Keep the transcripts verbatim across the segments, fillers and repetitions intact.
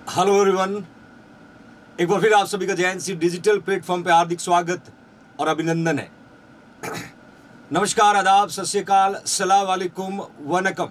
Hello everyone, एक बार फिर आप सभी का जेएनसी डिजिटल प्लेटफॉर्म पे हार्दिक स्वागत और अभिनंदन है। नमस्कार, आदाब, सत श्री अकाल, सलाम वालेकुम, वनकम।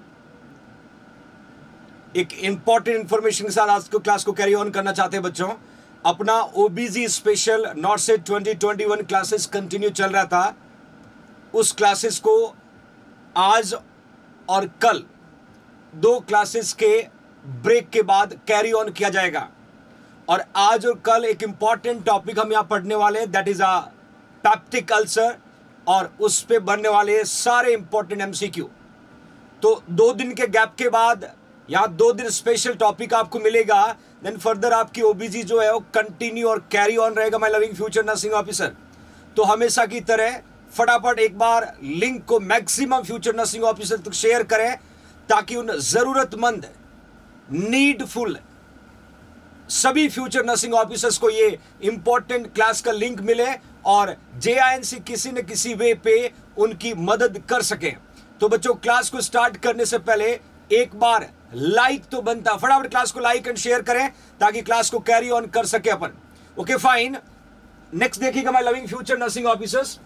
एक इंपॉर्टेंट इंफॉर्मेशन के साथ आज को क्लास को कैरी ऑन करना चाहते हैं बच्चों। अपना OBG special NORCET twenty twenty one classes continue चल रहा था। उस क्लासेस को आज और कल दो क्लासेस के ब्रेक के बाद कैरी ऑन किया जाएगा। और आज और कल एक इंपॉर्टेंट टॉपिक हम यहां पढ़ने वाले हैं, that is a peptic ulcer, और उस पे बनने वाले सारे इंपॉर्टेंट एमसीक्यू। तो दो दिन के गैप के बाद यहां दो दिन स्पेशल टॉपिक आपको मिलेगा। देन फर्दर आपकी ओबीजी जो है वो कंटिन्यू और कैरी ऑन रहेगा, my loving future nursing officer. तो हमेशा की तरह फटाफट एक बार लिंक को मैक्सिमम फ्यूचर नर्सिंग ऑफिसर तक शेयर करें, ताकि उन जरूरतमंद नीडफुल सभी फ्यूचर नर्सिंग ऑफिसर्स को ये इंपॉर्टेंट क्लास का लिंक मिले और जेआईएनसी किसी न किसी वे पे उनकी मदद कर सके। तो बच्चों, क्लास को स्टार्ट करने से पहले एक बार लाइक तो बनता, फटाफट क्लास को लाइक एंड शेयर करें ताकि क्लास को कैरी ऑन कर सके अपन। ओके फाइन, नेक्स्ट देखिएगा my loving future nursing officers.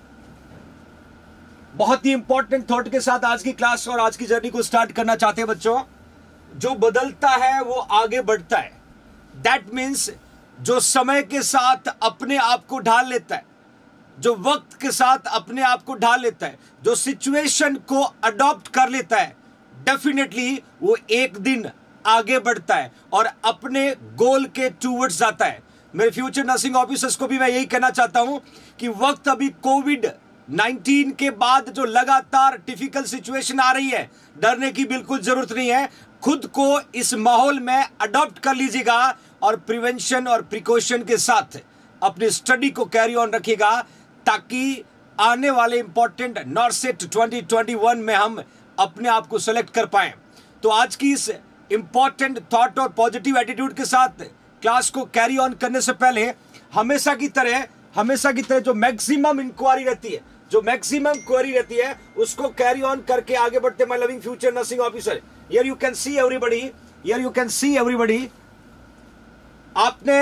बहुत ही इंपॉर्टेंट थॉट के साथ आज की क्लास और आज की जर्नी को स्टार्ट करना चाहते हैं बच्चों। जो बदलता है वो आगे बढ़ता है। दैट मीन्स जो समय के साथ अपने आप को ढाल लेता है, जो वक्त के साथ अपने आप को ढाल लेता है, जो सिचुएशन को अडॉप्ट कर लेता है, डेफिनेटली वो एक दिन आगे बढ़ता है और अपने गोल के टूवर्ड्स जाता है। मेरे फ्यूचर नर्सिंग ऑफिसर्स को भी मैं यही कहना चाहता हूं कि वक्त अभी कोविड नाइनटीन के बाद जो लगातार डिफिकल्ट सिचुएशन आ रही है, डरने की बिल्कुल जरूरत नहीं है। खुद को इस माहौल में अडॉप्ट कर लीजिएगा और प्रिवेंशन और प्रिकॉशन के साथ अपनी स्टडी को कैरी ऑन रखिएगा, ताकि आने वाले important NORCET twenty twenty one में हम अपने आप को सेलेक्ट कर पाएं। तो आज की इस इंपॉर्टेंट थॉट और पॉजिटिव एटीट्यूड के साथ क्लास को कैरी ऑन करने से पहले हमेशा की तरह हमेशा की तरह जो मैक्सिमम इंक्वायरी रहती है जो मैक्सिमम क्वेरी रहती है उसको कैरी ऑन करके आगे बढ़ते my loving future nursing officer. Here you can see everybody here you can see everybody आपने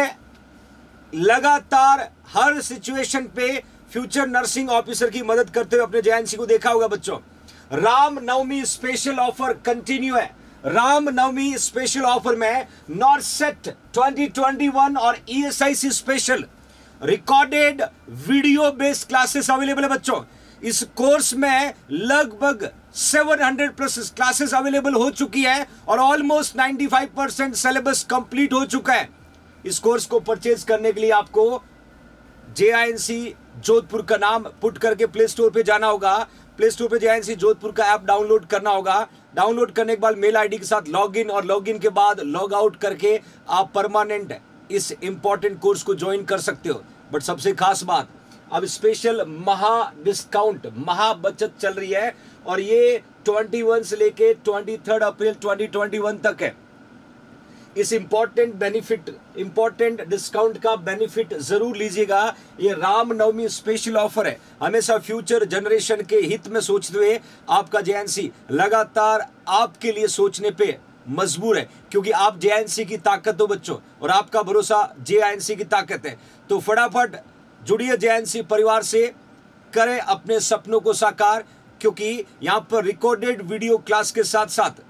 लगातार हर सिचुएशन पे फ्यूचर नर्सिंग ऑफिसर की मदद करते हुए अपने जेएनसी को देखा होगा बच्चों। Ram Navami special offer continue है। राम नवमी स्पेशल ऑफर में NORCET twenty twenty one और ESIC special recorded video based classes available है बच्चों। इस कोर्स में लगभग सात सौ प्लस क्लासेस अवेलेबल हो चुकी है और ऑलमोस्ट पचानवे परसेंट सिलेबस कंप्लीट हो चुका है। इस कोर्स को परचेज करने के लिए आपको जेआईएनसी जोधपुर का नाम पुट करके प्ले स्टोर पे जाना होगा। प्ले स्टोर पे जेआईएनसी जोधपुर का ऐप डाउनलोड करना होगा। डाउनलोड करने के बाद मेल आईडी के साथ लॉगिन और लॉगिन के बाद लॉग आउट करके आप परमानेंट इस इंपॉर्टेंट कोर्स को ज्वाइन कर सकते हो। बट सबसे खास बात, अब स्पेशल महा डिस्काउंट महा बचत चल रही है और ये इक्कीस से लेके तेईस अप्रैल ट्वेंटी ट्वेंटी वन तक है। इस इंपॉर्टेंट बेनिफिट इंपॉर्टेंट डिस्काउंट का बेनिफिट जरूर लीजिएगा। ये रामनवमी स्पेशल ऑफर है। हमेशा फ्यूचर जनरेशन के हित में सोचते हुए आपका जेएनसी लगातार आपके लिए सोचने पे मजबूर है, क्योंकि आप जेएनसी की ताकत हो बच्चों और आपका भरोसा जेएनसी की ताकत है। तो फटाफट जुड़िए जेएनसी परिवार से, करें अपने सपनों को साकार, क्योंकि यहां पर रिकॉर्डेड वीडियो क्लास के साथ साथ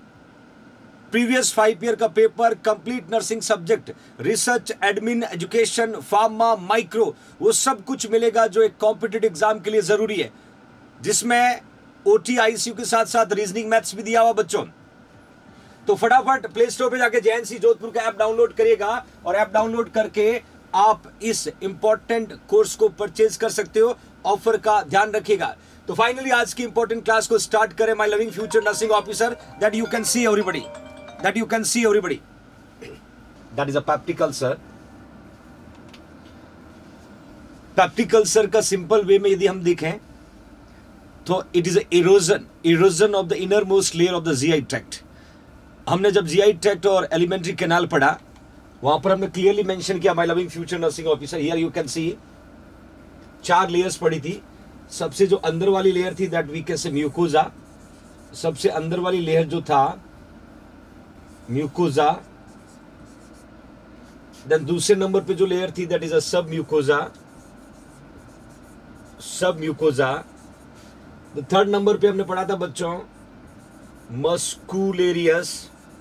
प्रीवियस फाइव ईयर का paper, complete nursing subject, research, admin, education, pharma, micro, वो सब कुछ मिलेगा जो एक कॉम्पिटिटिव एग्जाम के लिए जरूरी है, जिसमें ओटी आईसीयू के साथ साथ रीजनिंग मैथ्स भी दिया हुआ बच्चों। तो फटाफट प्ले स्टोर पे जाके जेएनसी जोधपुर का ऐप डाउनलोड करिएगा और ऐप डाउनलोड करके आप इस इंपॉर्टेंट कोर्स को परचेज कर सकते हो। ऑफर का ध्यान रखिएगा। तो फाइनली आज की इंपॉर्टेंट क्लास को स्टार्ट करें my loving future nursing officer. That you can see everybody that you can see everybody that is a peptic ulcer. Peptic ulcer का सिंपल वे में यदि हम देखें तो it is erosion erosion of the inner most layer of the GI tract. हमने जब GI tract और alimentary canal पढ़ा, वहां पर हमने क्लियरली मेंशन किया my loving future nursing officer. Here you can see चार लेयर्स पड़ी थी। सबसे जो अंदर वाली लेयर थी that we can say mucosa. सबसे अंदर वाली लेयर जो था म्यूकोजा, देन दूसरे नंबर पे जो लेयर थी दैट इज अ सब म्यूकोजा, सब म्यूकोजा। द थर्ड नंबर पे हमने पढ़ा था बच्चों मस्कुलेरियस,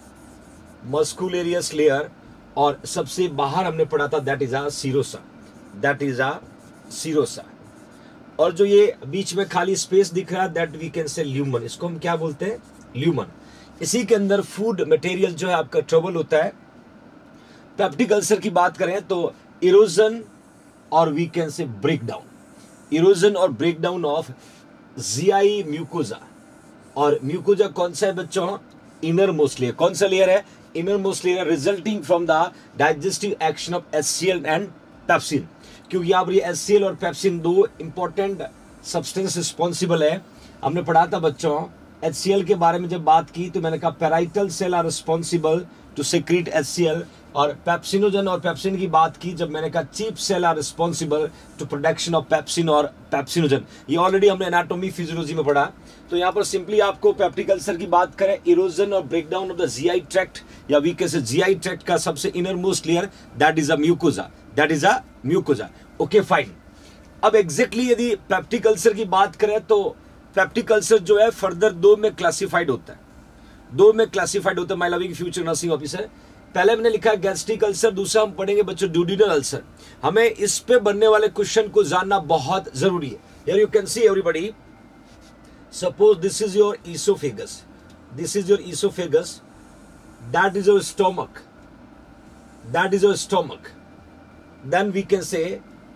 मस्कुलेरियस लेयर, और सबसे बाहर हमने पढ़ा था that is a serosa, that is a serosa. और जो ये बीच में खाली स्पेस दिख रहा है that we can say lumen, इसको हम क्या बोलते हैं, ल्यूमन। इसी के अंदर फूड मटेरियल जो है आपका ट्रबल होता है। पेप्टिक अल्सर की बात करें तो इरोजन और we can say break down, erosion और break down of GI mucosa. और म्यूकोजा कौन सा है बच्चों, इनर मोस्ट लेयर। कौन सा लेयर है, inner most layer, resulting from the digestive action of HCL and pepsin. क्योंकि यहाँ पर ये एचसीएल और पेप्सिन दो इंपॉर्टेंट सब्सटेंस रिस्पॉन्सिबल है। हमने पढ़ा था बच्चों एचसीएल के बारे में जब बात की तो मैंने कहा parietal cell are responsible to secrete HCL, और पेप्सिनोजन और पेप्सिन की बात की जब मैंने कहा chief cell are responsible to production of pepsin और पेप्सिनोजन। ये ऑलरेडी हमने एनाटॉमी फिजियोलॉजी में पढ़ा। तो यहाँ पर सिंपली आपको पेप्टिक अल्सर की बात करें, इरोजन और breakdown of the GI tract, या we can say GI tract का सबसे inner most layer that is a mucosa, that is a mucosa. Okay fine. अब एग्जैक्टली यदि पेप्टिक अल्सर की बात करें तो पेप्टिक अल्सर जो है फर्दर दो में क्लासिफाइड होता है, दो में क्लासिफाइड होता है my loving future nursing officer. पहले मैंने लिखा है गैस्ट्रिक अल्सर, दूसरा हम पढ़ेंगे बच्चों ड्यूडिनल अल्सर। हमें इस पे बनने वाले क्वेश्चन को जानना बहुत जरूरी है। Here you can see everybody, suppose this is your oesophagus, this is your oesophagus, that is your stomach, that is your stomach, then we can say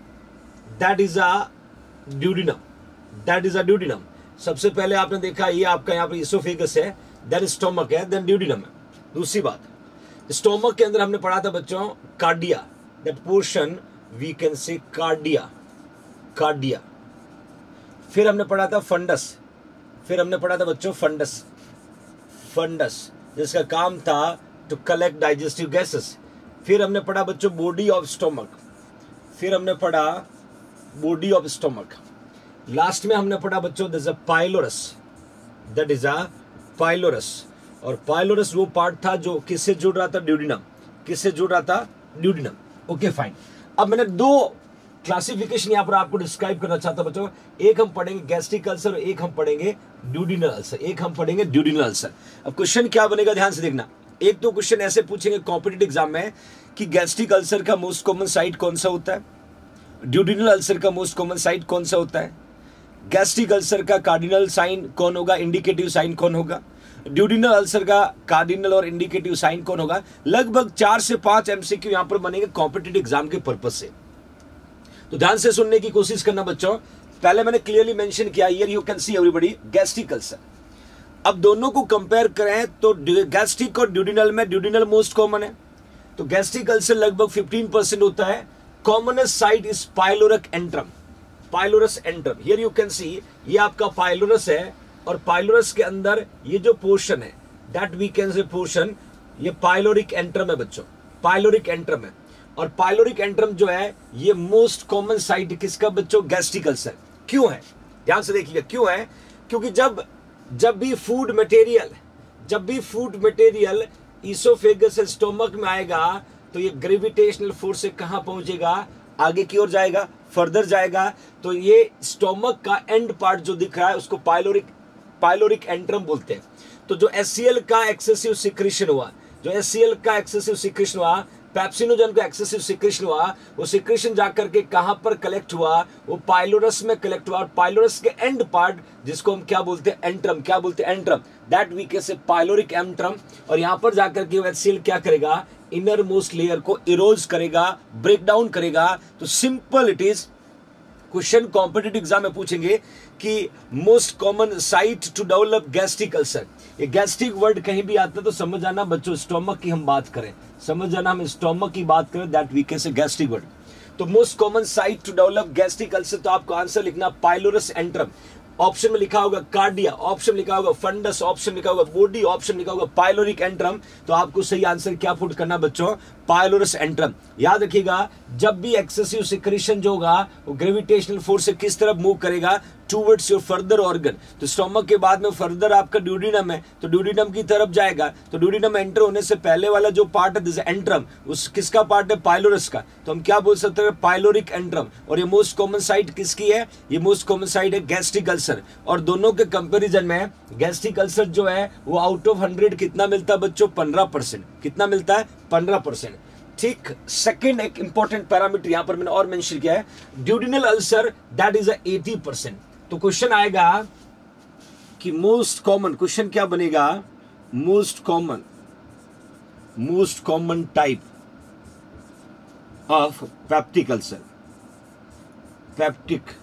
that is a duodenum, that is a duodenum. सबसे पहले आपने देखा ये आपका यहाँ पे oesophagus है, then stomach है, देन ड्यूडिनम है। दूसरी बात, स्टोमक के अंदर हमने पढ़ा था बच्चों cardia, that portion we can say cardia, cardia. फिर हमने पढ़ा था फंडस, फिर हमने पढ़ा था बच्चों फंडस, फंडस जिसका काम था टू कलेक्ट डाइजेस्टिव गैसेस। फिर हमने पढ़ा बच्चों बॉडी ऑफ स्टोमक, फिर हमने पढ़ा बॉडी ऑफ स्टोमक। लास्ट में हमने पढ़ा बच्चों this a pylorus, that is a pylorus. और पाइलोरस वो पार्ट था जो किससे जुड़ रहा था, ड्यूडिनम, किससे जुड़ रहा था, ड्यूडिनम। Okay fine. अब मैंने दो क्लासिफिकेशन यहां पर आपको डिस्क्राइब करना चाहता बच्चों, एक हम पढ़ेंगे गैस्ट्रिक अल्सर और एक हम पढ़ेंगे ड्यूडिनल अल्सर, एक हम पढ़ेंगे ड्यूडिनल अल्सर। अब क्वेश्चन क्या बनेगा ध्यान से देखना। एक तो क्वेश्चन ऐसे पूछेंगे कॉम्पिटिटिव एग्जाम में कि गैस्ट्रिक अल्सर का मोस्ट कॉमन साइट कौन सा होता है, ड्यूडिनल अल्सर का मोस्ट कॉमन साइट कौन सा होता है, गैस्ट्रिक अल्सर का कार्डिनल साइन कौन होगा, इंडिकेटिव साइन कौन होगा, ड्यूडिनल अल्सर का कार्डिनल और इंडिकेटिव साइन कौन होगा। लगभग चार से पांच एमसीक्यू यहां पर बनेंगे कॉम्पिटिटिव एग्जाम के पर्पज से। तो ध्यान से सुनने की कोशिश करना बच्चों। पहले मैंने क्लियरली मेंशन किया, here you can see everybody gastric ulcer. अब दोनों को कंपेयर करें तो गैस्ट्रिक और ड्यूडिनल में ड्यूडिनल मोस्ट कॉमन है, तो गैस्ट्रिक अल्सर लगभग फिफ्टीन परसेंट होता है। Commonest site is pyloric antrum, pylorus antrum. Here you can see ये आपका पाइलोरस है, और पाइलोरस के अंदर ये जो पोर्शन है that we can say portion, ये पाइलोरिक एंट्रम है बच्चों, पाइलोरिक एंट्रम है। और पाइलोरिक एंट्रम जो है ये मोस्ट कॉमन साइट किसका बच्चों, गैस्ट्रिक अल्सर। क्यों है, ध्यान से देखिएगा क्यों है, क्योंकि जब जब भी फूड मटेरियल जब भी फूड मटेरियल ईसोफेगस से स्टोमक में आएगा तो ये ग्रेविटेशनल फोर्स से कहां पहुंचेगा, आगे की ओर जाएगा, फर्दर जाएगा। तो ये स्टोमक का एंड पार्ट जो दिख रहा है उसको पाइलोरिक पाइलोरिक एंट्रम बोलते हैं। तो जो एचसीएल का एक्सेसिव सिक्रेशन हुआ, जो एचसीएल का एक्सेसिव सिक्रेशन हुआ, पेप्सिनोजन का एक्सेसिव सिक्रेशन हुआ, वो सिक्रेशन जाकर के कहां पर कलेक्ट हुआ, वो पाइलोरस में कलेक्ट हुआ। और पाइलोरस के एंड पार्ट जिसको हम क्या बोलते हैं, एंट्रम, क्या बोलते हैं, antrum, that we can say pyloric antrum. और यहां पर जाकर के एचसीएल क्या करेगा, इनर मोस्ट लेयर को इरोज करेगा, ब्रेक डाउन करेगा। तो simple it is, question competitive exam में पूछेंगे कि most common site to develop gastric ulcer. ये गैस्ट्रिक वर्ड कहीं भी आता है तो समझ जाना बच्चों, स्टोमक की हम बात करें, समझ जाना हम स्टोमक की बात करें, that we can say gastric word. तो most common site to develop gastric ulcer, तो आपको आंसर लिखना पाइलोरस एंट्रम। ऑप्शन में लिखा होगा कार्डिया, ऑप्शन लिखा होगा फंडस, ऑप्शन लिखा होगा बॉडी, ऑप्शन लिखा होगा पाइलोरिक एंट्रम। तो आपको सही आंसर क्या पुट करना बच्चों, पाइलोरस एंट्रम। याद रखिएगा, जब भी एक्सेसिव सिक्रेशन जो होगा वो ग्रेविटेशनल फोर्स से किस तरफ मूव करेगा, टूवर्ड्स योर फर्दर ऑर्गन। तो स्टोमक के बाद में फर्दर आपका ड्यूडिनम है, तो ड्यूडिनम की तरफ जाएगा। तो ड्यूडिनम एंटर होने से पहले वाला जो पार्ट है दिस एंट्रम, उस किसका पार्ट है? पाइलोरस का। तो हम क्या बोल सकते हैं? Pyloric antrum. और ये मोस्ट कॉमन साइट किसकी है? ये मोस्ट कॉमन साइट है गैस्ट्रिक अल्सर। और दोनों के कंपेरिजन में गैस्ट्रिक अल्सर जो है वो आउट ऑफ हंड्रेड कितना मिलता है बच्चों? पंद्रह परसेंट। कितना मिलता है? पंद्रह परसेंट। ठीक। सेकंड एक इंपॉर्टेंट पैरामीटर यहां पर मैंने और मेंशन किया है, ड्यूडिनल अल्सर दैट इज अस्सी परसेंट। तो क्वेश्चन आएगा कि मोस्ट कॉमन, क्वेश्चन क्या बनेगा? Most common, most common type of peptic ulcer, peptic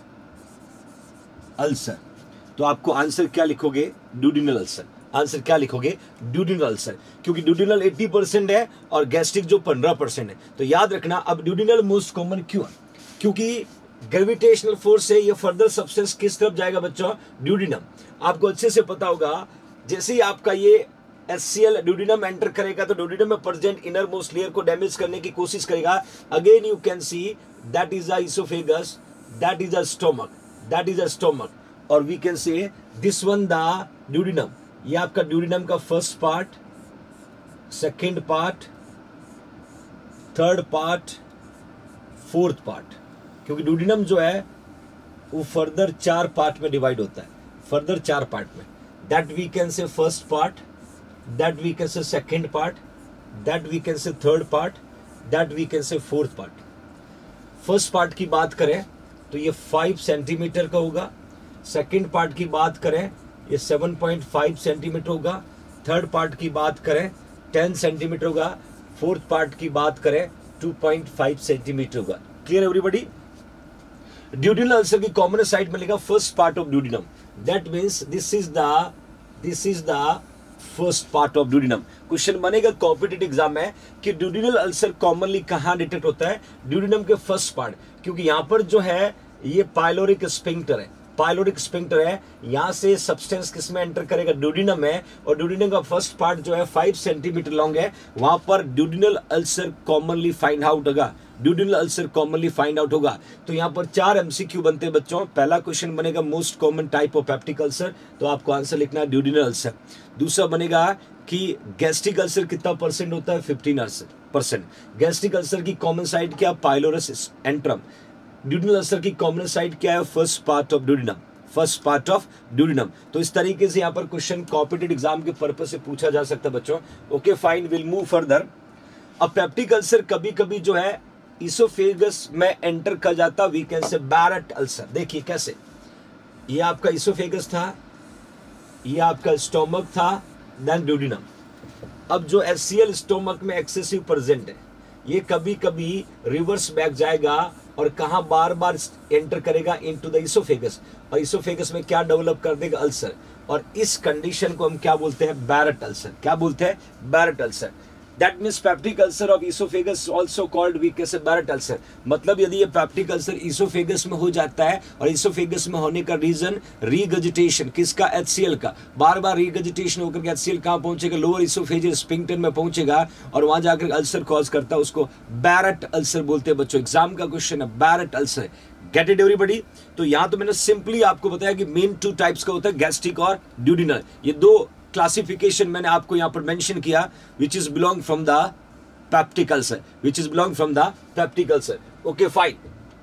ulcer. तो आपको आंसर क्या लिखोगे? Duodenal ulcer. आंसर क्या लिखोगे? ड्यूडिनल अल्सर, क्योंकि ड्यूडिनल अस्सी परसेंट है और गैस्ट्रिक जो पंद्रह परसेंट है। तो याद रखना, अब ड्यूडिनल मोस्ट कॉमन क्यों है? क्योंकि ग्रेविटेशनल फोर्स से ये फर्दर सब्सटेंस किस तरफ जाएगा बच्चों? ड्यूडिनम। आपको अच्छे से पता होगा, जैसे ही आपका ये H C L duodenum enter करेगा तो ड्यूडिनम में प्रेजेंट इनर मोस्ट लेयर को डैमेज करने की कोशिश करेगा। Again you can see that is a oesophagus, that is a stomach, that is a stomach, और we can say this one the duodenum. ये आपका ड्यूडिनम का first part, second part, third part, fourth part. क्योंकि duodenum जो है वो further चार part में डिवाइड होता है, फर्दर चार पार्ट में। That we can say first part, that we can say second part, that we can say third part, that we can say fourth part. First part की बात करें तो ये फाइव सेंटीमीटर का होगा। सेकेंड पार्ट की बात करें ये सेवन पॉइंट फाइव सेंटीमीटर होगा। थर्ड पार्ट की बात करें टेन सेंटीमीटर होगा। फोर्थ पार्ट की बात करें टू पॉइंट फाइव सेंटीमीटर होगा। Clear everybody? ड्यूडिनल अल्सर की कॉमन साइड में लिखा first part of duodenum, that means this is the this is the first part of duodenum. Question बनेगा competitive exam में कि ड्यूडिनल अल्सर कॉमनली कहां detect होता है? ड्यूडिनम के फर्स्ट पार्ट, क्योंकि यहां पर जो है ये पाइलोरिक स्फिंक्टर है, पाइलोरिक स्फिंक्टर है। यहां से सब्सटेंस किसमें एंटर करेगा? ड्यूडिनम में। और ड्यूडिनम का फर्स्ट पार्ट जो है फाइव सेंटीमीटर लॉन्ग है, वहां पर duodenal ulcer commonly find out होगा, duodenal ulcer commonly find out होगा। तो यहां पर चार एमसीक्यू बनते हैं बच्चों। पहला क्वेश्चन बनेगा most common type of peptic ulcer, तो आपको आंसर लिखना है ड्यूडिनल अल्सर। दूसरा बनेगा कि गैस्ट्रिक अल्सर कितना परसेंट होता है? Fifteen percent. गैस्ट्रिक अल्सर की कॉमन साइड क्या? Pylorus antrum. ड्यूडिनल अल्सर की कॉमन साइड क्या है? First part of duodenum, first part of duodenum. तो इस तरीके से यहाँ पर क्वेश्चन कॉम्पिटिटिव एग्जाम के पर्पज से पूछा जा सकता है बच्चों। Okay fine, will move further. अब पेप्टिक अल्सर कभी कभी जो है इसोफेगस में एंटर कर जाता, we can say Barrett ulcer. देखिए कैसे, ये आपका इसोफेगस था, ये आपका स्टोमक था, देन ड्यूडिनम। अब जो एच सी एल स्टोमक में एक्सेसिव प्रेजेंट है, ये कभी कभी रिवर्स बैक जाएगा और कहां बार बार एंटर करेगा? Into the oesophagus. और इसोफेगस में क्या डेवलप कर देगा? अल्सर। और इस कंडीशन को हम क्या बोलते हैं? Barrett ulcer. क्या बोलते हैं? Barrett ulcer. That means peptic ulcer of oesophagus also called we कैसे? Barrett ulcer. मतलब यदि ये पेप्टिक अल्सर इसोफेगस में हो जाता है, और इसोफेगस में होने का रीजन रीगजिटेशन किसका? एच सी एल का। बार बार रीगजिटेशन होकर एच सी एल कहां पहुंचेगा? लोअर इसोफेजियल स्फिंक्टर में पहुंचेगा और वहां जाकर अल्सर कॉज करता है, उसको बैरेट अल्सर बोलते हैं बच्चों। एग्जाम का क्वेश्चन है Barrett ulcer. Get it everybody? तो यहां तो मैंने सिंपली आपको बताया कि मेन टू टाइप्स का होता है, गैस्ट्रिक और ड्यूडिनल। ये दो क्लासिफिकेशन मैंने आपको यहां पर मेंशन किया, which is belong from the peptic ulcer, which is belong from the peptic ulcer. Okay fine.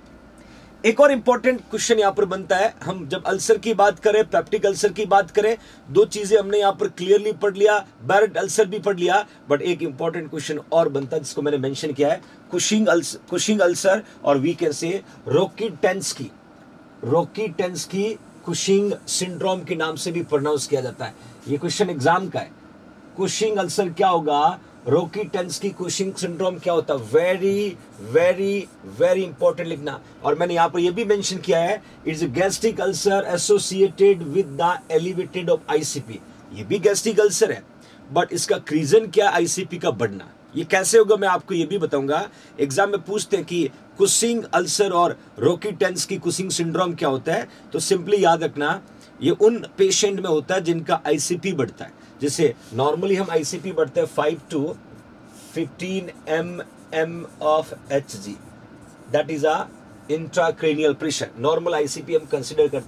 एक और इंपॉर्टेंट क्वेश्चन यहां पर बनता है, हम जब अल्सर की बात करें, पेप्टिक अल्सर की बात करें, दो चीजें हमने यहां पर क्लियरली पढ़ लिया, बैरेट अल्सर भी पढ़ लिया, बट एक इंपॉर्टेंट क्वेश्चन और बनता है जिसको मैंने मेंशन किया है, कुशिंग अल्सर, कुशिंग अल्सर और we can say Rokitansky, रोकीटेंस्की Cushing syndrome के नाम से भी प्रोनाउंस किया जाता है। ये क्वेश्चन एग्जाम का है। कुशिंग अल्सर क्या होगा? रोकीटेंस्की कुशिंग सिंड्रोम क्या होता है? वेरी वेरी वेरी इंपॉर्टेंट लिखना। और मैंने यहां पर यह भी मेंशन किया है, it's a gastric ulcer associated with the elevated of ICP. ये भी गैस्ट्रिक अल्सर है, बट इसका रीजन क्या? आईसीपी का बढ़ना। ये कैसे होगा मैं आपको ये भी बताऊंगा। एग्जाम में पूछते हैं कि कुशिंग अल्सर और रोकीटेंस्की कुशिंग सिंड्रोम क्या होता है, तो सिंपली याद रखना, ये उन पेशेंट में होता है जिनका आईसीपी बढ़ता है। जैसे नॉर्मली हम आईसीपी बढ़ते हैं five to fifteen M M of H G, that is a intracranial pressure. Normal ICP हम कंसिडर करते हैं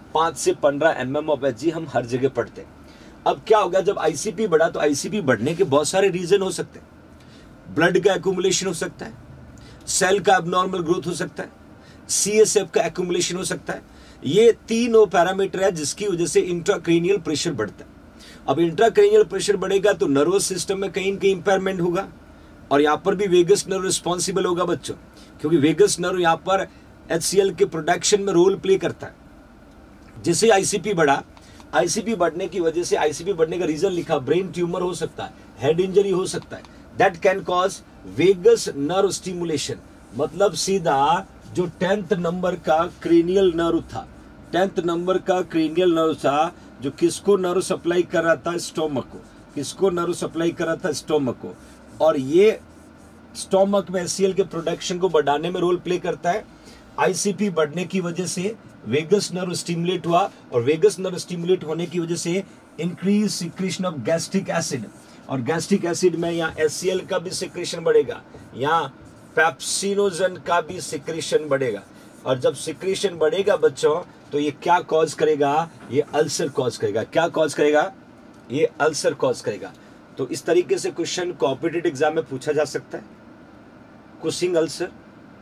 पाँच से पंद्रह M M of H G हम हर जगह पढ़ते हैं। अब क्या होगा, जब आईसीपी बढ़ा तो आईसीपी बढ़ने के बहुत सारे रीजन हो सकते हैं। ब्लड का एक्यूमुलेशन हो सकता है, सेल का एबनॉर्मल ग्रोथ हो सकता है, सीएसएफ का एक्यूमुलेशन हो सकता है। ये तीन वो पैरामीटर है जिसकी वजह से इंट्राक्रेनियल प्रेशर बढ़ता है। अब इंट्राक्रेनियल प्रेशर बढ़ेगा तो नर्वस सिस्टम में कहीं न कहीं इंपेयरमेंट होगा, और यहाँ पर भी वेगस नर्व रिस्पॉन्सिबल होगा बच्चों, क्योंकि वेगस नर्व यहाँ पर एचसीएल के प्रोडक्शन में रोल प्ले करता है। जिससे आईसीपी बढ़ा, आईसीपी बढ़ने की वजह से, आईसीपी बढ़ने का रीजन लिखा, ब्रेन ट्यूमर हो सकता है, हेड इंजरी हो सकता है, that can cause vagus nerve stimulation. मतलब सीधा जो टेंथ नंबर का क्रेनियल नर्व था, टेंथ नंबर का क्रेनियल नर्व था, जो किसको नर्व सप्लाई कर रहा था, स्टोमक को, किसको नर्व सप्लाई कर रहा था, स्टोमक को, और ये स्टोमक में एचसीएल के प्रोडक्शन को बढ़ाने में रोल प्ले करता है। आईसीपी बढ़ने की वजह से वेगस नर्व स्टिमुलेट हुआ, और वेगस नर्व स्टिमुलेट होने की वजह से increase secretion of gastric acid, और गैस्ट्रिक एसिड में यहाँ एचसीएल का भी सिक्रीशन बढ़ेगा, यहाँ पेप्सिनोजन का भी सिक्रीशन बढ़ेगा, और जब सिक्रीशन बढ़ेगा बच्चों तो ये क्या कॉज करेगा, ये अल्सर कॉज करेगा। क्या कॉज करेगा, ये अल्सर कॉज करेगा। तो इस तरीके से क्वेश्चन कॉम्पिटिटिव एग्जाम में पूछा जा सकता है। कुशिंग अल्सर,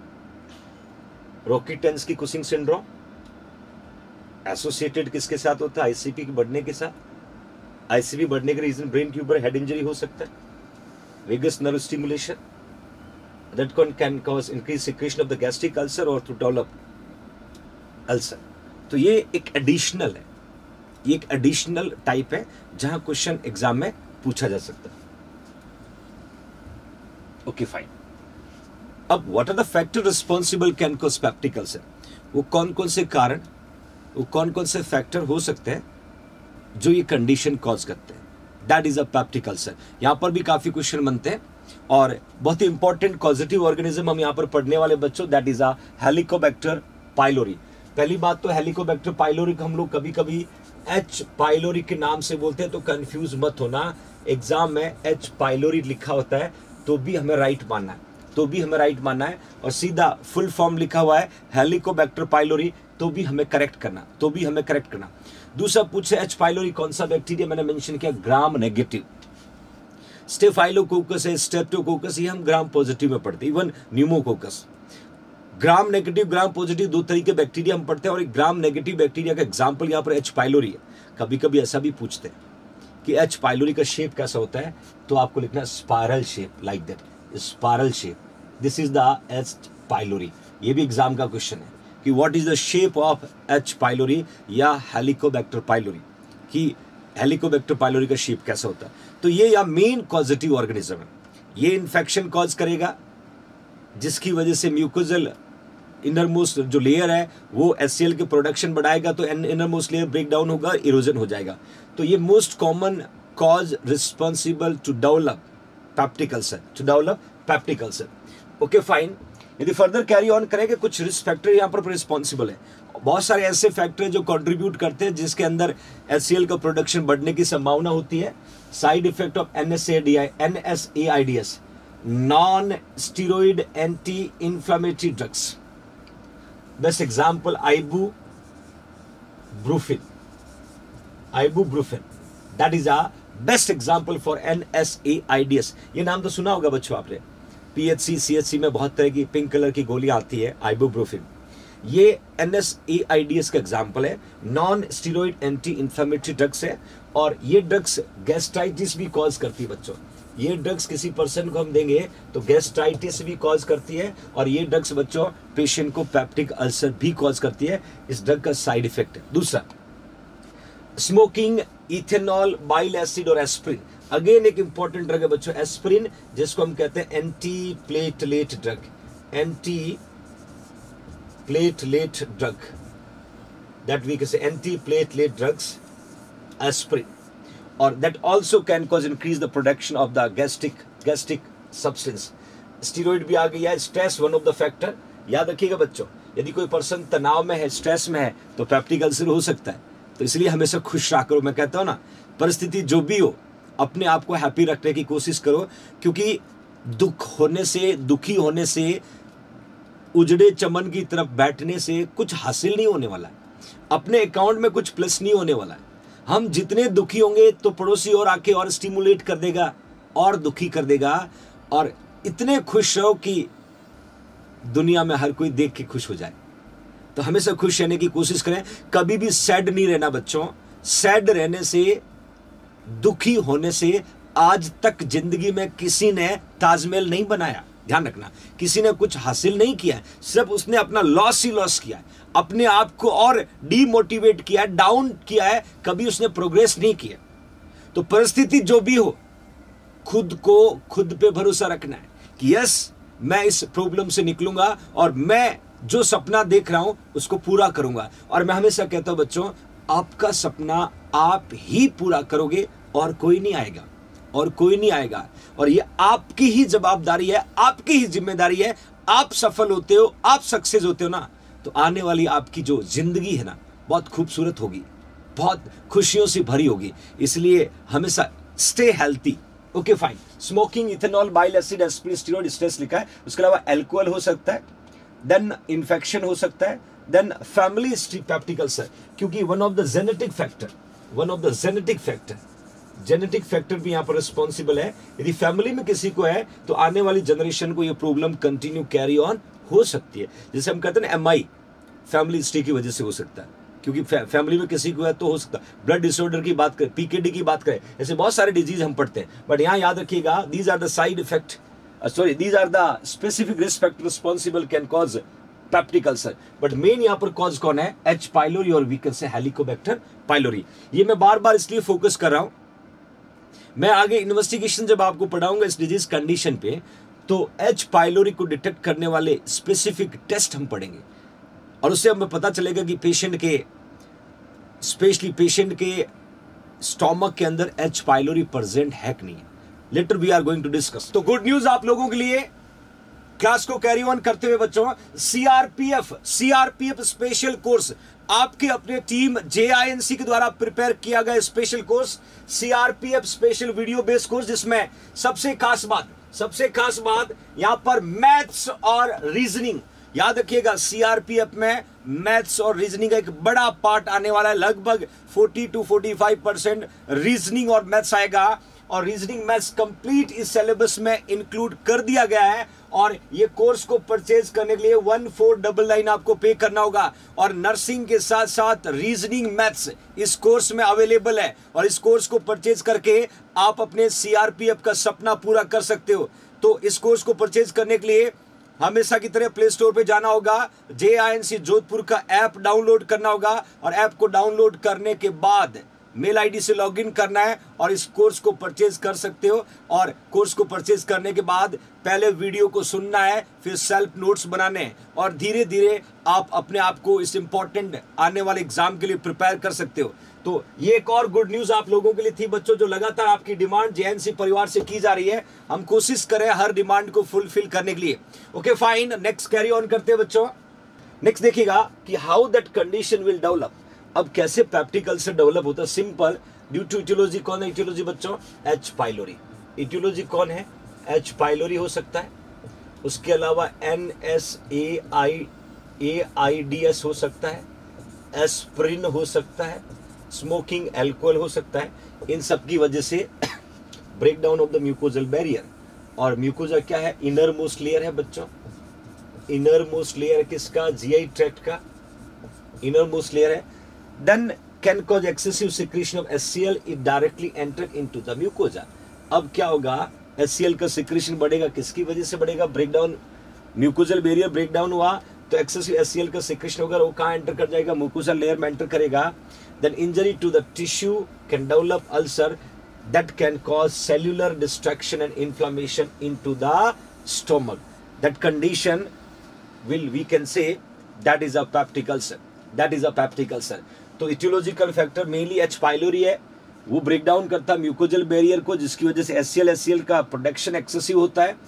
रोकीटेंस की कुशिंग सिंड्रोम एसोसिएटेड किसके साथ होता है, आईसीपी के बढ़ने के साथ। आईसीपी बढ़ने के reason brain tumour, head injury हो सकता है, vagus nerve stimulation that can cause increased secretion of the gastric ulcer or to develop ulcer। तो ये एक एडिशनल है, ये एक एडिशनल टाइप है जहां क्वेश्चन एग्जाम में पूछा जा सकता है। Okay fine. अब what are the factor responsible can cause peptic ulcer, वो कौन कौन से कारण, वो कौन कौन से फैक्टर हो सकते हैं जो ये कंडीशन कॉज करते हैं, that is a peptic ulcer. यहां पर भी काफी क्वेश्चन बनते हैं, और बहुत ही इंपॉर्टेंट कॉजेटिव ऑर्गेनिज्म हम यहाँ पर पढ़ने वाले बच्चों, that is a Helicobacter pylori. पहली बात तो हेलिकोबैक्टर पाइलोरी को हम लोग कभी कभी एच पाइलोरी के नाम से बोलते हैं, तो कंफ्यूज मत होना। एग्जाम में एच पाइलोरी लिखा होता है तो भी हमें राइट मानना है, तो भी हमें राइट मानना है, और सीधा फुल फॉर्म लिखा हुआ है हेलिकोबैक्टर पाइलोरी तो भी हमें करेक्ट करना, तो भी हमें करेक्ट करना। दूसरा पूछे एच पाइलोरी कौन सा बैक्टीरिया, मैंने मेंशन किया ग्राम नेगेटिव। स्टेफाइलोकोकस है, स्ट्रेप्टोकोकस, ये हम ग्राम पॉजिटिव में पढ़ते हैं, even pneumococcus. Gram negative, gram positive दो तरीके बैक्टीरिया हम पढ़ते हैं, और एक ग्राम नेगेटिव बैक्टीरिया का एग्जांपल यहाँ पर एच पाइलोरी है। कभी कभी ऐसा भी पूछते हैं कि एच पाइलोरी का शेप कैसा होता है, तो आपको लिखना spiral shape, like that, spiral shape, this is the H pylori. ये भी एग्जाम का क्वेश्चन है कि what is the shape of H pylori या हेलिकोबैक्टर पाइलोरी, कि हेलिकोबैक्टर पाइलोरी का शेप कैसा होता है। तो ये या मेन कॉजेटिव ऑर्गेनिज्म है, ये इन्फेक्शन कॉज करेगा, जिसकी वजह से म्यूकोजल इनरमोस्ट जो लेयर है वो एचसीएल के प्रोडक्शन बढ़ाएगा, तो इनरमोस्ट लेयर ब्रेक डाउन होगा, इरोजन हो जाएगा। तो ये most common cause responsible to develop peptic ulcer, to develop peptic ulcer. Okay fine. यदि फर्दर कैरी ऑन करेंगे, कुछ रिस्क फैक्टर यहाँ पर रिस्पॉन्सिबल है, बहुत सारे ऐसे फैक्टर जो कंट्रीब्यूट करते हैं जिसके अंदर एचसीएल का प्रोडक्शन बढ़ने की संभावना होती है। Side effect of NSADI, NSAIDs, non steroid anti inflammatory drugs. Best example ibuprofen, ibuprofen that is a best example for NSAIDs. ये नाम तो सुना होगा बच्चों आपने, पीएचसी सीएचसी में बहुत तरह की पिंक कलर की गोलियां आती है, आइबुप्रोफेन। ये एनएसएआईडीएस का एग्जांपल है, non steroid anti inflammatory drugs है, और ये ड्रग्स गैस्ट्राइटिस भी कॉज करती है बच्चों। ये ड्रग्स किसी पर्सन को हम देंगे तो गैस्ट्राइटिस भी कॉज करती है, और ये ड्रग्स बच्चों पेशेंट को पेप्टिक अल्सर भी कॉज करती है। इस ड्रग का साइड इफेक्ट है। दूसरा, स्मोकिंग, इथेनॉल, बाइल एसिड और एस्प्रिन, अगेन एक इंपॉर्टेंट ड्रग है बच्चों, एस्प्रिन, जिसको हम कहते हैं anti platelet drug, anti platelet drug, that we can say anti platelet drugs, aspirin, और that also can cause increase the production of the gastric gastric substance. Steroid भी आ गया है, stress one of the factor. याद रखिएगा बच्चों, यदि कोई पर्सन तनाव में है, स्ट्रेस में है, तो पेप्टिक अल्सर हो सकता है। तो इसलिए हमेशा खुश रहा करो। मैं कहता हूं ना, परिस्थिति जो भी हो, अपने आप को हैप्पी रखने की कोशिश करो, क्योंकि दुख होने से, दुखी होने से, उजड़े चमन की तरफ बैठने से कुछ हासिल नहीं होने वाला है। अपने अकाउंट में कुछ प्लस नहीं होने वाला है। हम जितने दुखी होंगे तो पड़ोसी और आके और स्टिमुलेट कर देगा और दुखी कर देगा, और इतने खुश रहो कि दुनिया में हर कोई देख के खुश हो जाए। तो हमेशा खुश रहने की कोशिश करें, कभी भी सैड नहीं रहना बच्चों। सैड रहने से, दुखी होने से आज तक जिंदगी में किसी ने ताजमहल नहीं बनाया, ध्यान रखना। किसी ने कुछ हासिल नहीं किया है, सिर्फ उसने अपना लॉस ही लॉस किया है, अपने आप को और डीमोटिवेट किया है, डाउन किया है, कभी उसने प्रोग्रेस नहीं किया। तो परिस्थिति जो भी हो, खुद को खुद पे भरोसा रखना है कि यस, मैं इस प्रॉब्लम से निकलूंगा और मैं जो सपना देख रहा हूं उसको पूरा करूंगा। और मैं हमेशा कहता हूं बच्चों, आपका सपना आप ही पूरा करोगे और कोई नहीं आएगा, और कोई नहीं आएगा। और ये आपकी ही जवाबदारी है, आपकी ही जिम्मेदारी है। आप सफल होते हो, आप सक्सेस होते हो ना, तो आने वाली आपकी जो जिंदगी है ना, बहुत खूबसूरत होगी, बहुत खुशियों से भरी होगी। इसलिए हमेशा stay healthy. Okay fine. Smoking, ethanol, bile acid, aspirin, steroid, stress लिखा है। उसके अलावा एल्कोहल हो सकता है, देन इन्फेक्शन हो सकता है, then family history peptic ulcer, क्योंकि one of the genetic factor one of the genetic factor genetic factor भी यहाँ पर रिस्पॉन्सिबल है। यदि फैमिली में किसी को है तो आने वाली जनरेशन को ये प्रॉब्लम कंटिन्यू कैरी ऑन हो सकती है। जैसे हम कहते हैं ना, एम आई फैमिली हिस्ट्री की वजह से हो सकता है, क्योंकि फैमिली में किसी को है तो हो सकता है। ब्लड डिसऑर्डर की बात करें, पीकेडी की बात करें, ऐसे बहुत सारे डिजीज हम पढ़ते हैं। बट यहाँ याद रखिएगा, these are the side effect, sorry these are the specific risk factor responsible can cause peptic ulcer. But main यहाँ पर कॉज कौन है? एच पाइलोरी और we can say Helicobacter pylori. ये मैं बार बार इसलिए फोकस कर रहा हूं, मैं आगे इन्वेस्टिगेशन जब आपको पढ़ाऊंगा इस डिजीज कंडीशन पे, तो एच पाइलोरी को डिटेक्ट करने वाले स्पेसिफिक टेस्ट हम पढ़ेंगे, और उससे हमें पता चलेगा कि पेशेंट के, स्पेशली पेशेंट के स्टोमक के अंदर एच पाइलोरी प्रेजेंट है कि नहीं। Later we are going to discuss. तो गुड न्यूज आप लोगों के लिए, क्लास को कैरी ऑन करते हुए बच्चों, सीआरपीएफ सीआरपीएफ स्पेशल कोर्स, आपके अपने टीम जेआईएनसी के द्वारा प्रिपेयर किया गया special course, CRPF special video based course, जिसमें सबसे खास बात सबसे खास बात यहां पर मैथ्स और रीजनिंग। याद रखिएगा, सीआरपीएफ में मैथ्स और रीजनिंग का एक बड़ा पार्ट आने वाला है। लगभग चालीस टू पैंतालीस परसेंट रीजनिंग और मैथ्स आएगा, और रीजनिंग मैथ्स कंप्लीट इस सिलेबस में इंक्लूड कर दिया गया है। और ये कोर्स को परचेज करने के लिए वन फोर डबल नाइन आपको पे करना होगा। और नर्सिंग के साथ साथ रीजनिंग मैथ्स इस कोर्स में अवेलेबल है, और इस कोर्स को परचेज करके आप अपने सीआरपीएफ का सपना पूरा कर सकते हो। तो इस कोर्स को परचेज करने के लिए हमेशा की तरह प्ले स्टोर पे जाना होगा, जेआईएनसी जोधपुर का ऐप डाउनलोड करना होगा, और ऐप को डाउनलोड करने के बाद मेल आईडी से लॉगिन करना है और इस कोर्स को परचेज कर सकते हो। और कोर्स को परचेज करने के बाद पहले वीडियो को सुनना है, फिर सेल्फ नोट्स बनाने हैं, और धीरे धीरे आप अपने आप को इस इंपॉर्टेंट आने वाले एग्जाम के लिए प्रिपेयर कर सकते हो। तो ये एक और गुड न्यूज आप लोगों के लिए थी बच्चों, जो लगातार आपकी डिमांड जेएनसी परिवार से की जा रही है। हम कोशिश करें हर डिमांड को फुलफिल करने के लिए। Okay fine, next carry on करते हैं बच्चों। नेक्स्ट देखिएगा कि how that condition will develop. अब कैसे पेप्टिक अल्सर डेवलप होता है? Simple, due to aetiology. कौन है इटियोलॉजी बच्चों? H pylori. इटियोलॉजी कौन है? एच पाइलोरी हो सकता है। उसके अलावा N S A I A I D S हो सकता है, एस्प्रिन हो सकता है, स्मोकिंग, एल्कोहल हो सकता है। इन सब की वजह से break down of the mucosal barrier. और म्यूकोजा क्या है? इनर मोस्ट लेयर है बच्चों। इनर मोस्ट लेयर किसका? जीआई ट्रैक्ट का इनर मोस्ट लेयर है। Then can cause excessive secretion of H C l if directly entered into the mucosa. अब क्या होगा? H C l का secretion बढ़ेगा, किसकी वजह से बढ़ेगा? ब्रेकडाउन, म्यूकोजल बैरियर ब्रेकडाउन हुआ तो एक्सेसिव H C l का secretion होगा, वो कहाँ एंटर कर जाएगा? म्यूकोसा लेयर में एंटर करेगा। Then injury to the tissue can develop ulcer that can cause cellular destruction and inflammation into the stomach. That condition will, we can say, that is a peptic ulcer. That is a peptic ulcer. तो aetiological factor mainly H pylori है, वो break down करता है mucosal barrier को, जिसकी वजह से H C L H C L का प्रोडक्शन एक्सेसिव होता है,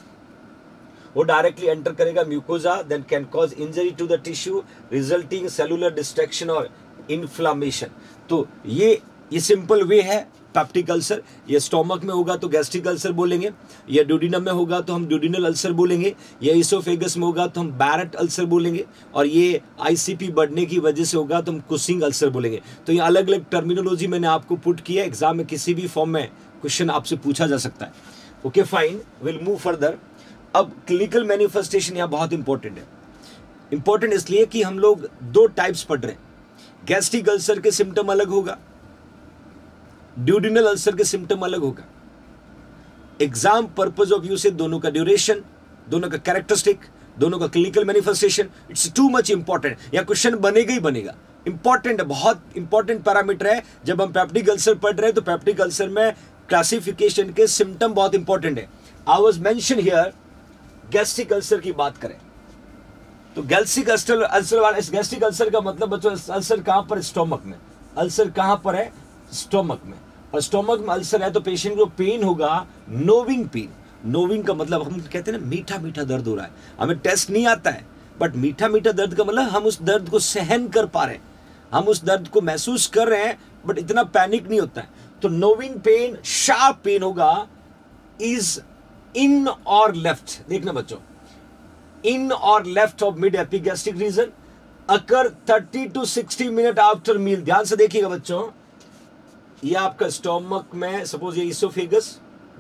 वो डायरेक्टली एंटर करेगा mucosa, then can cause injury to the tissue resulting cellular destruction और इन्फ्लामेशन। तो ये ये सिंपल वे है पेप्टिक अल्सर, ये स्टोमक में होगा तो गैस्ट्रिक अल्सर बोलेंगे, या ड्यूडिनम में होगा तो हम ड्यूडिनल अल्सर बोलेंगे, या इसोफेगस में होगा तो हम बैरेट अल्सर बोलेंगे, और ये आईसीपी बढ़ने की वजह से होगा तो हम कुसिंग अल्सर बोलेंगे। तो ये अलग अलग टर्मिनोलॉजी मैंने आपको पुट किया, एग्जाम में किसी भी फॉर्म में क्वेश्चन आपसे पूछा जा सकता है। Okay fine, will move further. अब क्लिनिकल मैनिफेस्टेशन यहाँ बहुत इंपॉर्टेंट है। इंपॉर्टेंट इसलिए कि हम लोग दो टाइप्स पढ़ रहे हैं। गैस्ट्रिक अल्सर के सिम्टम अलग होगा, ड्यूडिनल अल्सर के सिम्टम अलग होगा। एग्जाम पर्पज ऑफ व्यू से दोनों का ड्यूरेशन, दोनों का कैरेक्टरिस्टिक, दोनों का clinical manifestation, it's too much important. या क्वेश्चन बनेगा ही बनेगा, इंपॉर्टेंट है, बहुत इंपॉर्टेंट पैरामीटर है। जब हम पेप्टिक अल्सर पढ़ रहे हैं तो पेप्टिक अल्सर में क्लासिफिकेशन के सिम्टम बहुत इंपॉर्टेंट है। I was mention here, gastric ulcer की बात करें तो गैस्ट्रिक अल्सर अल्सर वाला गैस्ट्रिक अल्सर का मतलब बच्चों, अल्सर कहां पर है? स्टोमक में। अल्सर कहां पर है? स्टोमक में। और स्टोमक में अल्सर है तो पेशेंट को पेन होगा, नोविंग पेन। नोविंग का मतलब हम कहते हैं ना, मीठा मीठा दर्द हो रहा है। हमें टेस्ट नहीं आता है, बट मीठा मीठा दर्द का मतलब हम उस दर्द को सहन कर पा रहे हैं, हम उस दर्द को महसूस कर रहे हैं, बट इतना पैनिक नहीं होता है। तो नोविंग पेन, शार्प पेन होगा, इज इन और लेफ्ट। देखना बच्चों, इन और left of mid epigastric region, occur thirty to sixty minute after meal. ध्यान से देखिएगा बच्चों, ये आपका स्टोमक में, सपोज ये इसोफेगस,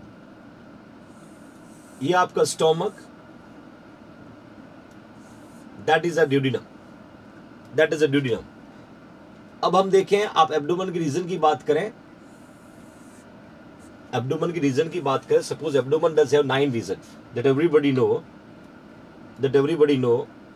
ये आपका stomach, that is a duodenum, that is a duodenum. अब हम देखें, आप एब्डोमेन की रीजन की बात करें, एब्डोमेन की रीजन की बात करें, suppose abdomen does have nine region that everybody know, that everybody know.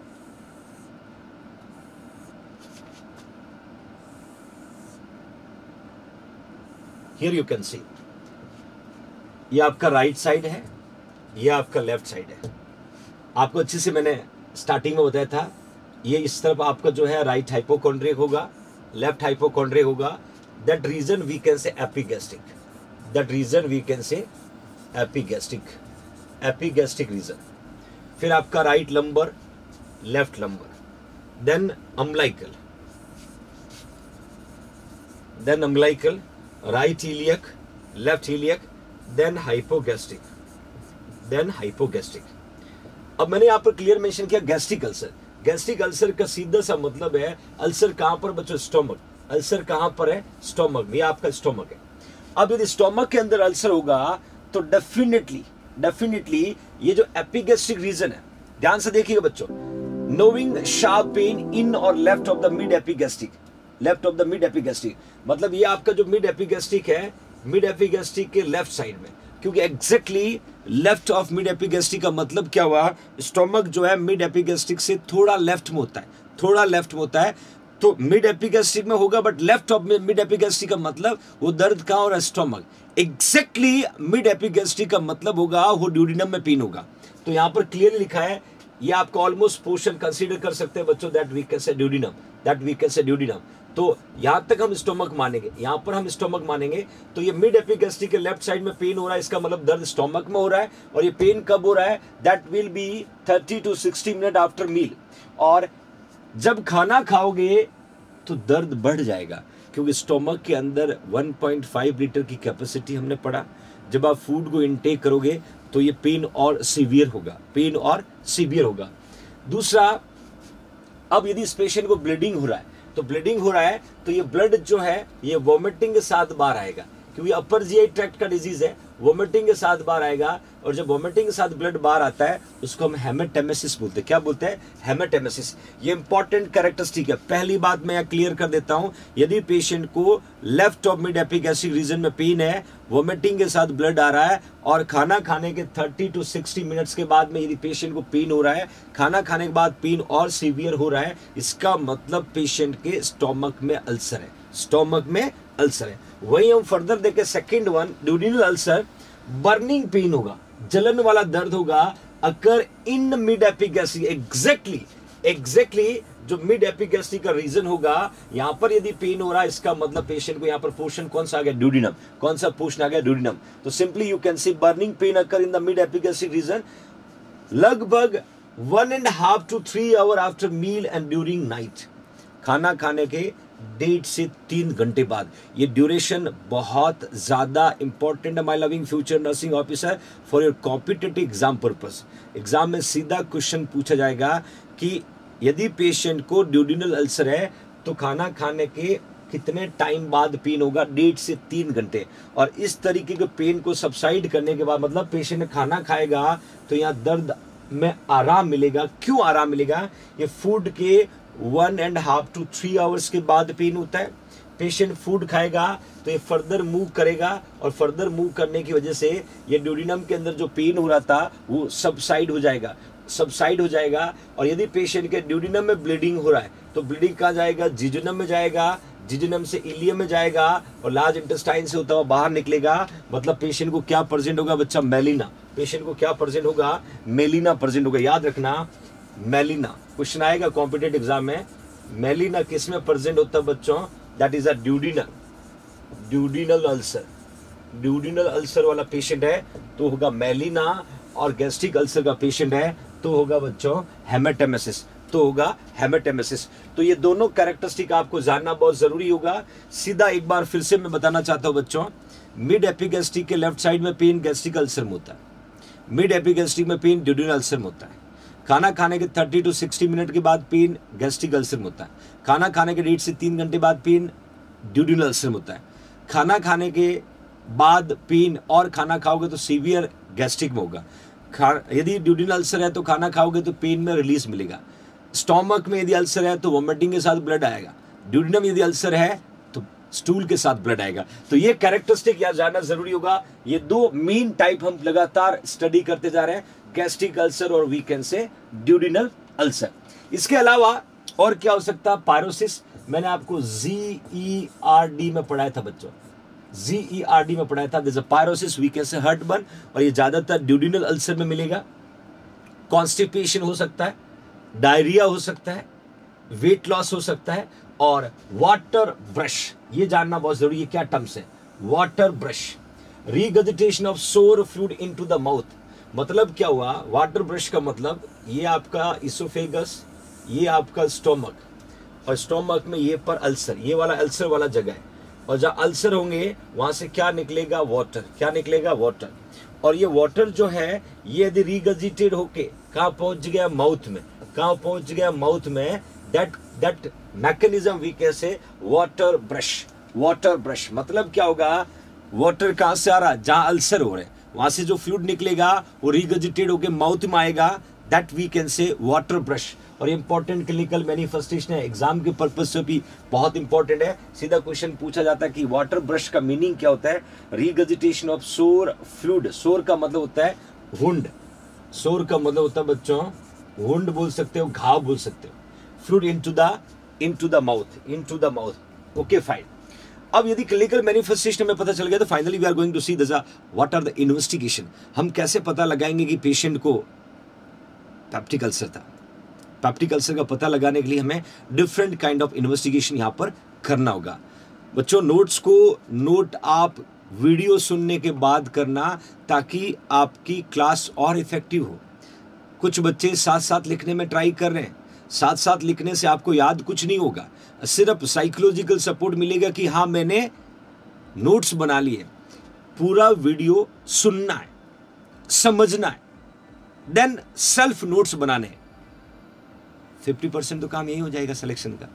Here you can see, ये आपका राइट साइड है, ये आपका लेफ्ट साइड है। आपको अच्छे से मैंने स्टार्टिंग में बताया था, ये इस तरफ आपका जो है राइट हाइपोकॉन्ड्रियक होगा, लेफ्ट हाइपोकॉन्ड्रियक होगा। That region we can say epigastric, that region we can say epigastric, epigastric region. फिर आपका right lumbar, left lumbar, then umbilical, then umbilical, right iliac, left iliac, then hypogastric, then hypogastric. अब मैंने यहां पर clear mention किया gastric ulcer. Gastric ulcer का सीधा सा मतलब है, अल्सर कहां पर बच्चों? स्टोमक। अल्सर कहां पर है? स्टोमक में। ये आपका स्टोमक है। अब यदि स्टोमक के अंदर अल्सर होगा तो डेफिनेटली डेफिनेटली ये जो एपिगैस्ट्रिक रीजन है, ध्यान से देखिएगा बच्चों, नोविंग शार्प पेन इन और left of the mid epigastric, left of the mid epigastric, मतलब ये आपका जो मिड एपिगैस्ट्रिक है, मिड एपिगैस्ट्रिक के लेफ्ट साइड में, क्योंकि exactly left of mid epigastric का मतलब क्या हुआ? स्टोमक जो है मिड एपिगैस्ट्रिक से थोड़ा लेफ्ट में होता है, थोड़ा लेफ्ट में होता है। तो मिड एपिगैस्ट्रिक में होगा, but left of mid epigastric का मतलब वो दर्द कहां हो रहा है? स्टोमक। एग्जैक्टली मिड एपिगैस्ट्रिक का मतलब होगा वो ड्यूडिनम में पेन होगा। तो यहां पर क्लियरली लिखा है, ये आपको ऑलमोस्ट पोर्शन कंसीडर कर सकते हैं बच्चों, that we can say duodenum, that we can say duodenum. तो यहां तक हम स्टोमक मानेंगे, यहां पर हम स्टोमक मानेंगे। तो ये मिड एपिगैस्ट्रिक के लेफ्ट साइड में पेन हो रहा है, इसका मतलब दर्द स्टोमक में हो रहा है। और ये पेन कब हो रहा है? That will be thirty to sixty minute after meal. और जब खाना खाओगे तो दर्द बढ़ जाएगा, क्योंकि स्टोमक के अंदर वन पॉइंट फाइव लीटर की कैपेसिटी हमने पढ़ा। जब आप फूड को इनटेक करोगे तो ये पेन और सीवियर होगा, पेन और सीवियर होगा। दूसरा, अब यदि इस पेशेंट को ब्लीडिंग हो रहा है, तो ब्लीडिंग हो रहा है तो ये ब्लड जो है ये वोमिटिंग के साथ बाहर आएगा, क्योंकि अपर जीआई ट्रैक्ट का डिजीज है, वोमिटिंग के साथ बाहर आएगा। और जब वोमिटिंग के साथ ब्लड बाहर आता है उसको हम हेमेटेमेसिस बोलते हैं। क्या बोलते हैं? हेमेटेमेसिस। ये इंपॉर्टेंट कैरेक्टरिस्टिक है। पहली बात मैं यहाँ क्लियर कर देता हूं, यदि पेशेंट को left of mid epigastric region में पेन है, वोमिटिंग के साथ ब्लड आ रहा है, और खाना खाने के थर्टी टू सिक्सटी मिनट्स के बाद में यदि पेशेंट को पेन हो रहा है, खाना खाने के बाद पेन और सीवियर हो रहा है, इसका मतलब पेशेंट के स्टोमक में अल्सर है, स्टोमक में अल्सर है। वही हम फर्दर देखें, second one, duodenal ulcer, burning pain होगा, जलन वाला दर्द होगा, occur in mid epigastric. Exactly exactly जो मिड एपिगैस्ट्रिक का रीजन होगा, यहां पर यदि पेन हो रहा है, इसका मतलब पेशेंट को यहां पर पोर्शन कौन सा आ गया? ड्यूडिनम। कौन सा पोर्शन आ गया? ड्यूडिनम। तो simply you can see burning pain occur in the mid epigastric region लगभग one and half to three hour after meal and during night. खाना खाने के डेढ़ से तीन घंटे बाद। ये ड्यूरेशन बहुत ज़्यादा इंपॉर्टेंट है my loving future nursing officer for your competitive exam purpose. Exam में सीधा क्वेश्चन पूछा जाएगा कि यदि पेशेंट को ड्यूडिनल अल्सर है तो खाना खाने के कितने टाइम बाद पेन होगा, डेढ़ से तीन घंटे। और इस तरीके के पेन को सबसाइड करने के बाद, मतलब पेशेंट खाना खाएगा तो यहाँ दर्द में आराम मिलेगा। क्यों आराम मिलेगा? ये फूड के one and half to three hours के बाद पेन होता है। पेशेंट फूड खाएगा तो ये फर्दर मूव करेगा और फर्दर मूव करने की वजह से ये ड्यूडिनम के अंदर जो पेन हो रहा था वो सबसाइड हो जाएगा सबसाइड हो जाएगा। और यदि पेशेंट के ड्यूडिनम में ब्लीडिंग हो रहा है तो ब्लीडिंग कहाँ जाएगा? जिजोनम में जाएगा, जिजोनम से इलियम में जाएगा और लार्ज इंटेस्टाइन से होता हुआ बाहर निकलेगा। मतलब पेशेंट को क्या प्रेजेंट होगा बच्चा? मेलिना। पेशेंट को क्या प्रेजेंट होगा? मेलिना प्रेजेंट होगा। याद रखना, मेलिना क्वेश्चन आएगा कॉम्पिटेटिव एग्जाम में। मेलिना किस में प्रेजेंट होता है बच्चों? That is a duodenal duodenal ulcer. Duodenal ulcer वाला पेशेंट है तो होगा मेलिना, और गैस्ट्रिक अल्सर का पेशेंट है तो होगा बच्चों हेमेटेमेसिस तो होगा हेमेटेमेसिस। तो ये दोनों कैरेक्टरिस्टिक आपको जानना बहुत जरूरी होगा। सीधा एक बार फिर से मैं बताना चाहता हूं बच्चों, मिड एपिगैस्ट्रिक के लेफ्ट साइड में पेन गैस्ट्रिक अल्सर में होता है, मिड एपिगैस्ट्रिक में पेन ड्यूडिनल अल्सर में होता है। खाना खाने के तीस टू साठ मिनट के बाद पेन गैस्ट्रिक अल्सर में होता है। खाना खाने के डेढ़ से तीन घंटे बाद पेन ड्यूडिनल अल्सर में होता है। खाना खाने के बाद पेन और खाना खाओगे तो सीवियर गैस्ट्रिक में होगा। यदि ड्यूडिनल अल्सर है तो खाना खाओगे तो पेन में रिलीज मिलेगा। स्टोमक में यदि अल्सर है तो वोमिटिंग के साथ ब्लड आएगा। ड्यूडिनम यदि अल्सर है तो स्टूल के साथ ब्लड आएगा। तो ये कैरेक्टरिस्टिक याद जानना जरूरी होगा। ये दो मेन टाइप हम लगातार स्टडी करते जा रहे हैं, गैस्ट्रिक अल्सर और we can say duodenal ulcer. इसके अलावा और क्या हो सकता है? पायरोसिस। मैंने आपको जी ई आर डी में पढ़ाया था बच्चों, जी ई आर डी में पढ़ाया था। This pyrosis we can say heartburn, और ये ज्यादातर ड्यूडिनल अल्सर में मिलेगा। कॉन्स्टिपेशन हो सकता है, डायरिया हो सकता है, वेट लॉस हो सकता है, और वाटर ब्रश। ये जानना बहुत जरूरी है क्या टर्म्स है? Water brash. Regurgitation of sour fluid into the mouth. मतलब क्या हुआ? वाटर ब्रश का मतलब ये आपका इसोफेगस, ये आपका स्टोमक, और स्टोमक में ये पर अल्सर, ये वाला अल्सर वाला जगह है, और जहाँ अल्सर होंगे वहां से क्या निकलेगा? वाटर। क्या निकलेगा? वाटर। और ये वाटर जो है ये यदि रीगजिटेड होके कहाँ पहुंच गया? माउथ में। कहाँ पहुंच गया? माउथ में। That that mechanism we can say water brash. Water brash मतलब क्या होगा? वाटर कहाँ से आ रहा? जहाँ अल्सर हो रहे वहां से जो फ्लूइड निकलेगा वो रीगजिटेड होके माउथ में आएगा। That we can say water brash. और इंपॉर्टेंट क्लिनिकल मैनिफेस्टेशन है, एग्जाम के पर्पज से भी बहुत इंपॉर्टेंट है। सीधा क्वेश्चन पूछा जाता है कि वाटर ब्रश का मीनिंग क्या होता है? Regurgitation of sour fluid. Sour का मतलब होता है वुंड। सोर का मतलब होता है बच्चों वुंड बोल सकते हो, घाव बोल सकते हो। Fluid into the into the mouth, into the mouth. Okay fine. अब यदि क्लिनिकल मैनिफेस्टेशन में पता चल गया तो finally we are going to see this what are the investigation. हम कैसे पता लगाएंगे कि पेशेंट को पेप्टिक अल्सर था। पेप्टिक अल्सर का पता लगाने के लिए हमें डिफरेंट काइंड ऑफ इन्वेस्टिगेशन यहाँ पर करना होगा। बच्चों नोट्स को नोट आप वीडियो सुनने के बाद करना ताकि आपकी क्लास और इफेक्टिव हो। कुछ बच्चे साथ साथ लिखने में ट्राई कर रहे हैं, साथ साथ लिखने से आपको याद कुछ नहीं होगा, सिर्फ साइकोलॉजिकल सपोर्ट मिलेगा कि हाँ मैंने नोट्स बना लिए। पूरा वीडियो सुनना है, समझना है, देन सेल्फ नोट्स बनाने हैं। फिफ्टी परसेंट तो काम यही हो जाएगा सिलेक्शन का।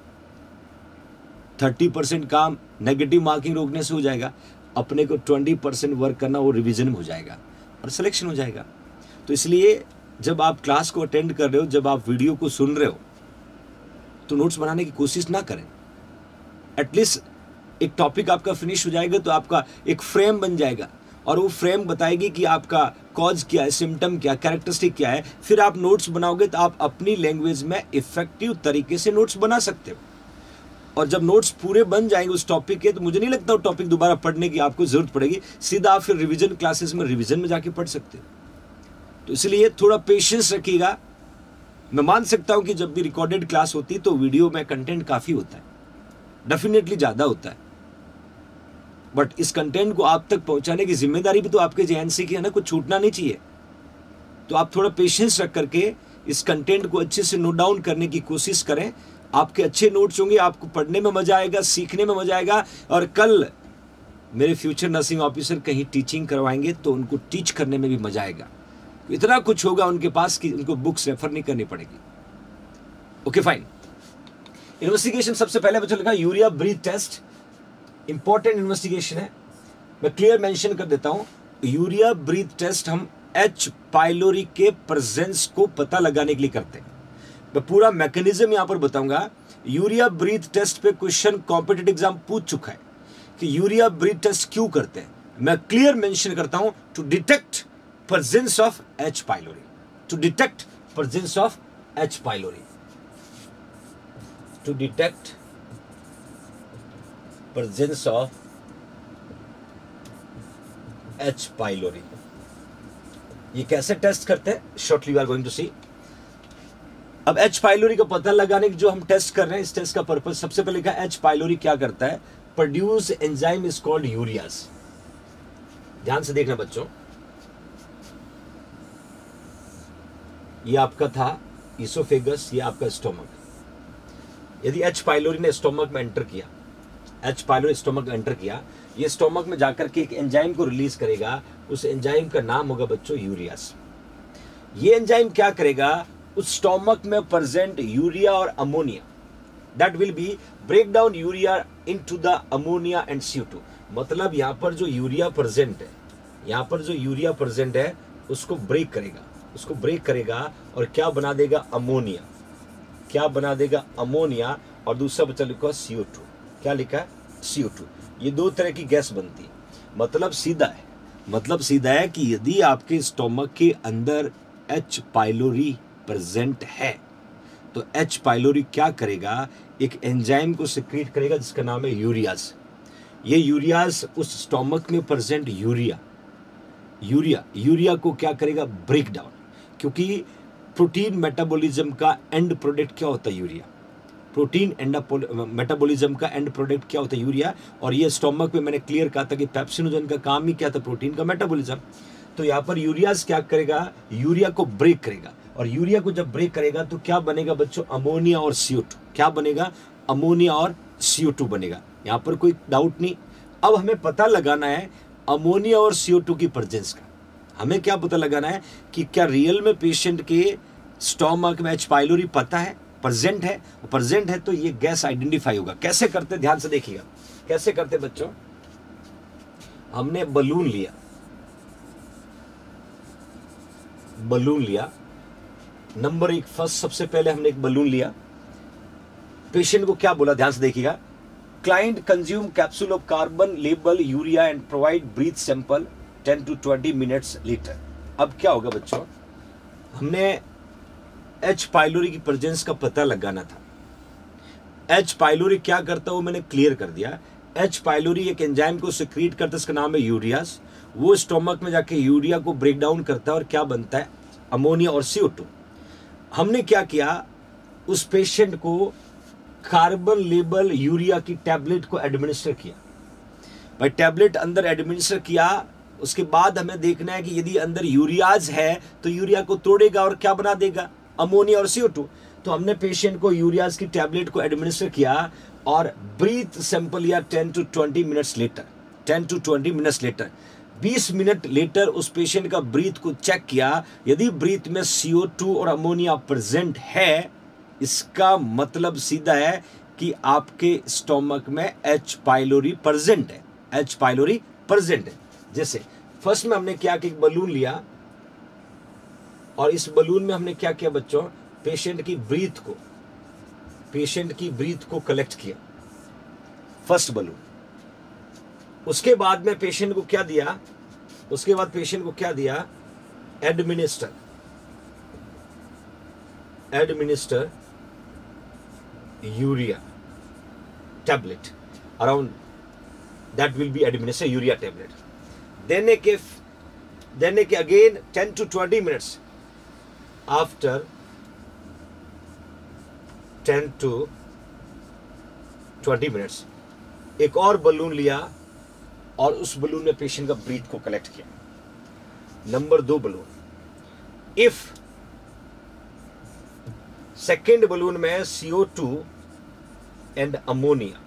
थर्टी परसेंट काम नेगेटिव मार्किंग रोकने से हो जाएगा। अपने को ट्वेंटी परसेंट वर्क करना वो रिवीजन में हो जाएगा और सिलेक्शन हो जाएगा। तो इसलिए जब आप क्लास को अटेंड कर रहे हो, जब आप वीडियो को सुन रहे हो, तो नोट्स बनाने की कोशिश ना करें। एटलीस्ट एक टॉपिक आपका फिनिश हो जाएगा तो आपका एक फ्रेम बन जाएगा, और वो फ्रेम बताएगी कि आपका कॉज क्या है, सिम्टम क्या, कैरेक्टरिस्टिक क्या है। फिर आप नोट्स बनाओगे तो आप अपनी लैंग्वेज में इफेक्टिव तरीके से नोट्स बना सकते हो। और जब नोट्स पूरे बन जाएंगे उस टॉपिक के, तो मुझे नहीं लगता वो टॉपिक दोबारा पढ़ने की आपको जरूरत पड़ेगी। सीधा आप फिर रिवीजन क्लासेस में रिवीजन में जाके पढ़ सकते हो। तो इसलिए थोड़ा पेशेंस रखिएगा। मैं मान सकता हूं कि जब भी रिकॉर्डेड क्लास होती है तो वीडियो में कंटेंट काफी होता है, डेफिनेटली ज्यादा होता है, बट इस कंटेंट को आप तक पहुंचाने की जिम्मेदारी भी तो आपके जेएनसी की है ना, कुछ छूटना नहीं चाहिए। तो आप थोड़ा पेशेंस रख करके इस कंटेंट को अच्छे से नोट डाउन करने की कोशिश करें। आपके अच्छे नोट्स होंगे, आपको पढ़ने में मजा आएगा, सीखने में मजा आएगा। और कल मेरे फ्यूचर नर्सिंग ऑफिसर कहीं टीचिंग करवाएंगे तो उनको टीच करने में भी मजा आएगा। इतना कुछ होगा उनके पास कि उनको बुक्स रेफर नहीं करनी पड़ेगी। Okay fine. इन्वेस्टिगेशन सबसे पहले बच्चों लिखा urea breath test, important investigation है। मैं क्लियर मेंशन कर देता हूं, यूरिया ब्रीथ टेस्ट हम एच पाइलोरी के प्रेजेंस को पता लगाने के लिए करते हैं। मैं पूरा मैकेनिज्म यहां पर बताऊंगा। यूरिया ब्रीथ टेस्ट पे क्वेश्चन कॉम्पिटिटिव एग्जाम पूछ चुका है कि यूरिया ब्रीथ टेस्ट क्यों करते हैं। मैं क्लियर मेंशन करता हूं, to detect presence of H pylori, to detect presence of H pylori, to detect presence of H pylori. ये कैसे टेस्ट करते हैं, shortly we are going to see. अब एच पाइलोरी का पता लगाने की जो हम टेस्ट कर रहे हैं, इस टेस्ट का पर्पस सबसे पहले लिखा एच पाइलोरी क्या करता है, produce enzyme is called urease. ध्यान से देखना बच्चों, ये आपका था इसोफेगस, ये आपका स्टोमक। यदि एच पाइलोरी ने स्टोमक में एंटर किया, एच पाइलोरी स्टोमक में एंटर किया, ये स्टोमक में जाकर के एक एंजाइम को रिलीज करेगा। उस एंजाइम का नाम होगा बच्चों यूरियाज। ये एंजाइम क्या करेगा, उस स्टोमक में प्रेजेंट यूरिया और ammonia, that will be break down urea into the ammonia and C O two. मतलब यहां पर जो यूरिया प्रेजेंट है, यहां पर जो यूरिया प्रेजेंट है उसको ब्रेक करेगा, उसको ब्रेक करेगा और क्या बना देगा, अमोनिया। क्या बना देगा, अमोनिया। और दूसरा बच्चा लिखा सी ओ टू। क्या लिखा है, सी ओ टू। ये दो तरह की गैस बनती है। मतलब सीधा है, मतलब सीधा है कि यदि आपके स्टोमक के अंदर एच पाइलोरी प्रेजेंट है तो एच पाइलोरी क्या करेगा, एक एंजाइम को सिक्रीट करेगा जिसका नाम है यूरियाज। ये यूरियाज उस स्टोमक में प्रेजेंट यूरिया यूरिया यूरिया को क्या करेगा, ब्रेक डाउन। क्योंकि प्रोटीन मेटाबॉलिज्म का एंड प्रोडक्ट क्या होता है, यूरिया। प्रोटीन एंड मेटाबॉलिज्म का एंड प्रोडक्ट क्या होता है, यूरिया। और ये स्टोमक में मैंने क्लियर कहा था कि पेप्सिनोजन का काम ही क्या था, प्रोटीन का मेटाबॉलिज्म। तो यहाँ पर यूरियाज क्या करेगा, यूरिया को ब्रेक करेगा। और यूरिया को जब ब्रेक करेगा तो क्या बनेगा बच्चों, अमोनिया और सी ओ टू। क्या बनेगा, अमोनिया और सी ओ टू बनेगा। यहाँ पर कोई डाउट नहीं। अब हमें पता लगाना है अमोनिया और सी ओ टू की प्रेजेंस का। हमें क्या पता लगाना है कि क्या रियल में पेशेंट के स्टोमक में एच पाइलोरी पता है, प्रेजेंट है। प्रेजेंट है तो ये गैस आइडेंटिफाई होगा। कैसे करते, ध्यान से देखिएगा कैसे करते बच्चों। हमने बलून लिया, बलून लिया नंबर एक, फर्स्ट सबसे पहले हमने एक बलून लिया। पेशेंट को क्या बोला, ध्यान से देखिएगा, client consume capsule of carbon label urea and provide breath sample ten to twenty minutes later. अब क्या होगा बच्चों, हमने एच पाइलोरी की प्रेजेंस का पता लगाना था। एच पाइलोरी क्या करता है वो मैंने क्लियर कर दिया। एच पाइलोरी एक एंजाइम को सिक्रीट करता है, इसका नाम है यूरियाज। वो स्टोमक में जाके यूरिया को ब्रेक डाउन करता है और क्या बनता है, अमोनिया और सी ओ टू। हमने क्या किया, उस पेशेंट को कार्बन लेबल यूरिया की टैबलेट को एडमिनिस्टर किया। भाई टैबलेट अंदर एडमिनिस्टर किया, उसके बाद हमें देखना है कि यदि अंदर यूरियाज है तो यूरिया को तोड़ेगा और क्या बना देगा, अमोनिया और सी ओ टू। तो हमने पेशेंट को यूरियाज की टैबलेट को एडमिनिस्टर किया और ब्रीथ सैंपल लिया ten to twenty minutes later ten to twenty minutes later बीस मिनट लेटर उस पेशेंट का ब्रीथ को चेक किया। यदि ब्रीथ में सी ओ टू और अमोनिया प्रेजेंट है, इसका मतलब सीधा है कि आपके स्टोमक में एच पाइलोरी प्रेजेंट है, एच पाइलोरी प्रेजेंट है। जैसे फर्स्ट में हमने क्या कि बलून लिया और इस बलून में हमने क्या किया बच्चों, पेशेंट की ब्रीथ को पेशेंट की ब्रीथ को कलेक्ट किया, फर्स्ट बलून। उसके बाद में पेशेंट को क्या दिया, उसके बाद पेशेंट को क्या दिया, administer administer urea tablet around that will be administer urea tablet. देने के देने के again ten to twenty minutes after ten to twenty minutes एक और बलून लिया और उस बलून में पेशेंट का ब्रीथ को कलेक्ट किया। नंबर दो बलून, इफ सेकेंड बलून में C O two and ammonia,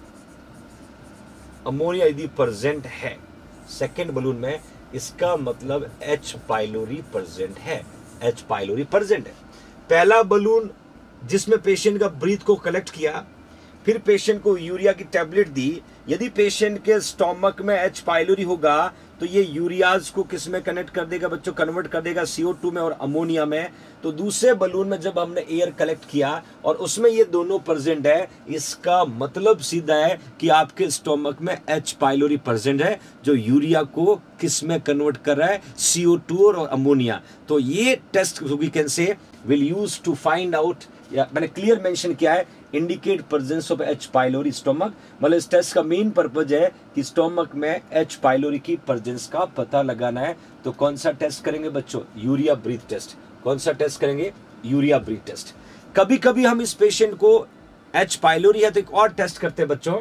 ammonia यदि प्रेजेंट है सेकेंड बलून में, इसका मतलब एच पाइलोरी प्रेजेंट है, एच पाइलोरी प्रेजेंट है। पहला बलून जिसमें पेशेंट का ब्रीथ को कलेक्ट किया, फिर पेशेंट को यूरिया की टैबलेट दी। यदि पेशेंट के स्टोमक में एच पाइलोरी होगा तो ये यूरियाज को किस में कनेक्ट कर देगा बच्चों, कन्वर्ट कर देगा सी ओ टू में और अमोनिया में। तो दूसरे बलून में जब हमने एयर कलेक्ट किया और उसमें ये दोनों प्रेजेंट है, इसका मतलब सीधा है कि आपके स्टोमक में एच पाइलोरी प्रेजेंट है, जो यूरिया को किस में कन्वर्ट कर रहा है, सी ओ टू और अमोनिया। तो ये test we can say will use to find out, या मैंने क्लियर मेंशन किया है, indicate presence of H pylori stomach. मतलब इस टेस्ट का मेन पर्पज है कि स्टोमक में एच पाइलोरी की प्रेजेंस का पता लगाना है। तो कौन सा टेस्ट करेंगे बच्चों, यूरिया ब्रीथ टेस्ट। कौन सा टेस्ट करेंगे, यूरिया ब्रीथ टेस्ट। कभी कभी हम इस पेशेंट को एच पाइलोरी है तो एक और टेस्ट करते हैं बच्चों।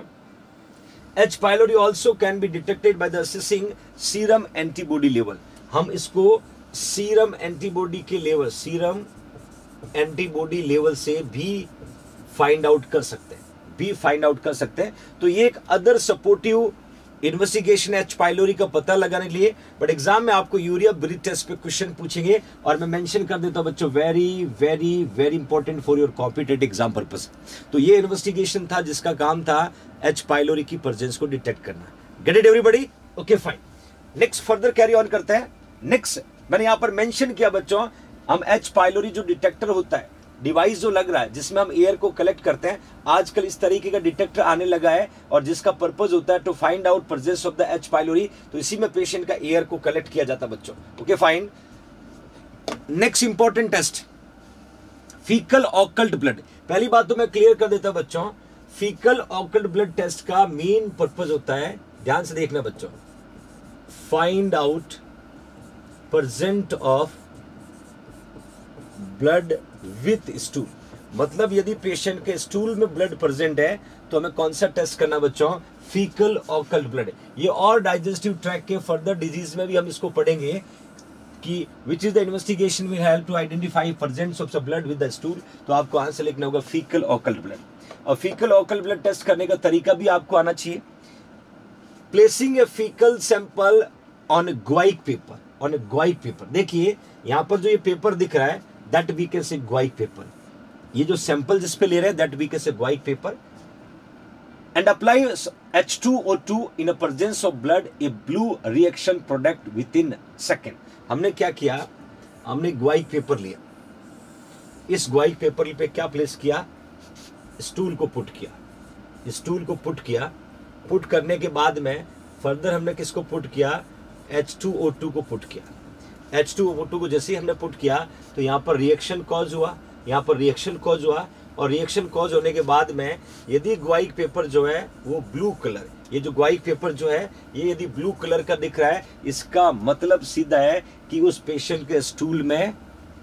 H pylori also can be detected by the assessing serum antibody level. हम इसको सीरम एंटीबॉडी के लेवल, सीरम एंटीबॉडी लेवल से भी फाइंड आउट कर सकते हैं, भी फाइंड आउट कर सकते हैं। तो ये एक other supportive investigation H pylori का पता लगाने के लिए। बट एग्जाम में आपको यूरिया ब्रीथ टेस्ट पे क्वेश्चन पूछेंगे और मैं मेंशन कर देता हूं बच्चों, very very very important for your competitive exam purpose. तो ये इन्वेस्टिगेशन था जिसका काम था एच पाइलोरी की प्रेजेंस को डिटेक्ट करना। Get it everybody? Okay fine, next further carry on करते हैं। नेक्स्ट मैंने यहां पर मेंशन किया बच्चों, हम एच पाइलोरी जो डिटेक्टर होता है, डिवाइस जो लग रहा है जिसमें हम एयर को कलेक्ट करते हैं, आजकल इस तरीके का डिटेक्टर आने लगा है और जिसका पर्पस होता है to find out presence of the H pylori. तो इसी में पेशेंट का एयर को कलेक्ट किया जाता है बच्चों। Okay fine, next important test, faecal occult blood. पहली बात तो मैं क्लियर कर देता बच्चों, फीकल ऑकल्ट ब्लड टेस्ट का मेन पर्पस होता है, ध्यान से देखना बच्चों, find out present of blood with stool. मतलब यदि पेशेंट के स्टूल में ब्लड प्रेजेंट है तो हमें कौन सा टेस्ट करना बच्चों, फीकल ऑकल्ट ब्लड। ये और डाइजेस्टिव ट्रैक्ट के फर्दर डिजीज में भी हम इसको पढ़ेंगे कि which is the investigation will help to identify presence of the blood with the stool. तो आपको आंसर लिखना होगा फीकल ऑकल्ट ब्लड। और फीकल ऑकल्ट ब्लड टेस्ट करने का तरीका भी आपको आना चाहिए। Placing a faecal sample on a guaiac paper, on a guaiac paper. देखिए यहां पर जो ये पेपर दिख रहा है, that we can say guaiac paper. ये जो सैंपल जिस पे ले रहे हैं, that we can say guaiac paper. And apply H two O two in a presence of blood a blue reaction product within second. हमने क्या किया, हमने ग्वाइक पेपर लिया, इस ग्वाइक पेपर पे क्या प्लेस किया, स्टूल को पुट किया, स्टूल को पुट किया। पुट करने के बाद में फर्दर हमने किसको पुट किया, एच टू ओ टू को पुट किया। एच टू ओ टू को जैसे ही हमने पुट किया तो यहाँ पर रिएक्शन कॉज हुआ, यहाँ पर रिएक्शन कॉज हुआ और रिएक्शन कॉज होने के बाद में यदि ग्वाइक पेपर जो है वो ब्लू कलर, ये जो ग्वाइक पेपर जो है ये यदि ब्लू कलर का दिख रहा है, इसका मतलब सीधा है कि उस पेशेंट के स्टूल में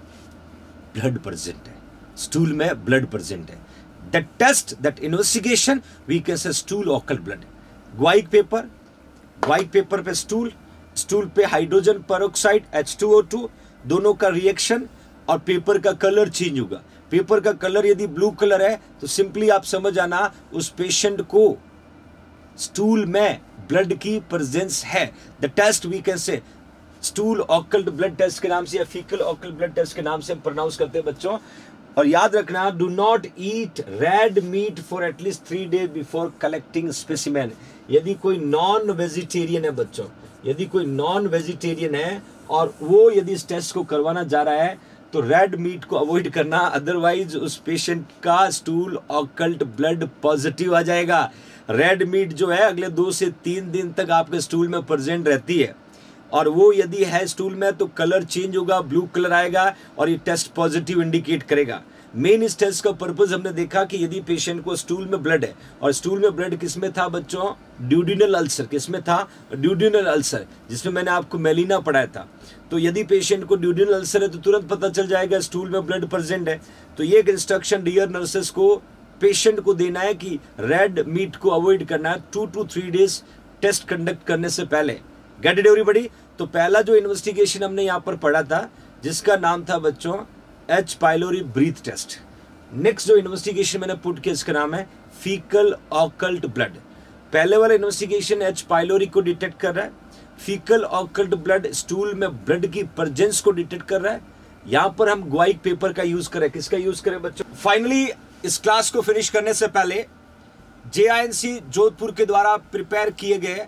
ब्लड प्रेजेंट है, स्टूल में ब्लड प्रेजेंट है। That test, that investigation we can say stool occult blood. Guaiac paper, guaiac paper पे स्टूल, स्टूल पे hydrogen peroxide H two O two, दोनों का रिएक्शन और पेपर का कलर चेंज होगा। पेपर का कलर यदि ब्लू कलर है तो सिंपली आप समझ आना उस पेशेंट को स्टूल में ब्लड की प्रेजेंस है। The test we can say stool occult blood test के नाम से या फीकल ऑकल्ट ब्लड टेस्ट के नाम से हम प्रोनाउंस करते हैं बच्चों। और याद रखना, do not eat red meat for at least three days before collecting specimen. यदि कोई नॉन वेजिटेरियन है बच्चों, यदि कोई नॉन वेजिटेरियन है और वो यदि इस टेस्ट को करवाना जा रहा है तो रेड मीट को अवॉइड करना, अदरवाइज उस पेशेंट का स्टूल ऑकल्ट ब्लड पॉजिटिव आ जाएगा। रेड मीट जो है अगले दो से तीन दिन तक आपके स्टूल में प्रेजेंट रहती है और वो यदि है स्टूल में तो कलर चेंज होगा, ब्लू कलर आएगा और ये टेस्ट पॉजिटिव इंडिकेट करेगा। मेन इस टेस्ट का पर्पस हमने देखा कि यदि पेशेंट को स्टूल में ब्लड है और स्टूल में ब्लड किसमें था बच्चों, ड्यूडिनल अल्सर। किसमें था, ड्यूडिनल अल्सर, जिसमें मैंने आपको मेलिना पढ़ाया था। तो यदि पेशेंट को ड्यूडिनल अल्सर है तो तुरंत पता चल जाएगा स्टूल में ब्लड प्रेजेंट है। तो ये एक इंस्ट्रक्शन डियर नर्सेस को पेशेंट को देना है कि रेड मीट को अवॉइड करना है two to three days test conduct करने से पहले। Get it everybody? तो पहला जो इन्वेस्टिगेशन हमने यहाँ पर पढ़ा था जिसका नाम था बच्चों H pylori breath test, next जो इन्वेस्टिगेशन मैंने पुट किया इसका नाम है फीकल ऑकल्ट ब्लड। पहले वाला इन्वेस्टिगेशन एच पाइलोरी को डिटेक्ट कर रहा है, फीकल ऑकल्ट ब्लड स्टूल में ब्लड की प्रेजेंस को डिटेक्ट कर रहा है। यहां पर हम ग्वाइक पेपर का यूज करें, किसका यूज करें बच्चों? फाइनली इस क्लास को फिनिश करने से पहले जे आई एन सी जोधपुर के द्वारा प्रिपेयर किए गए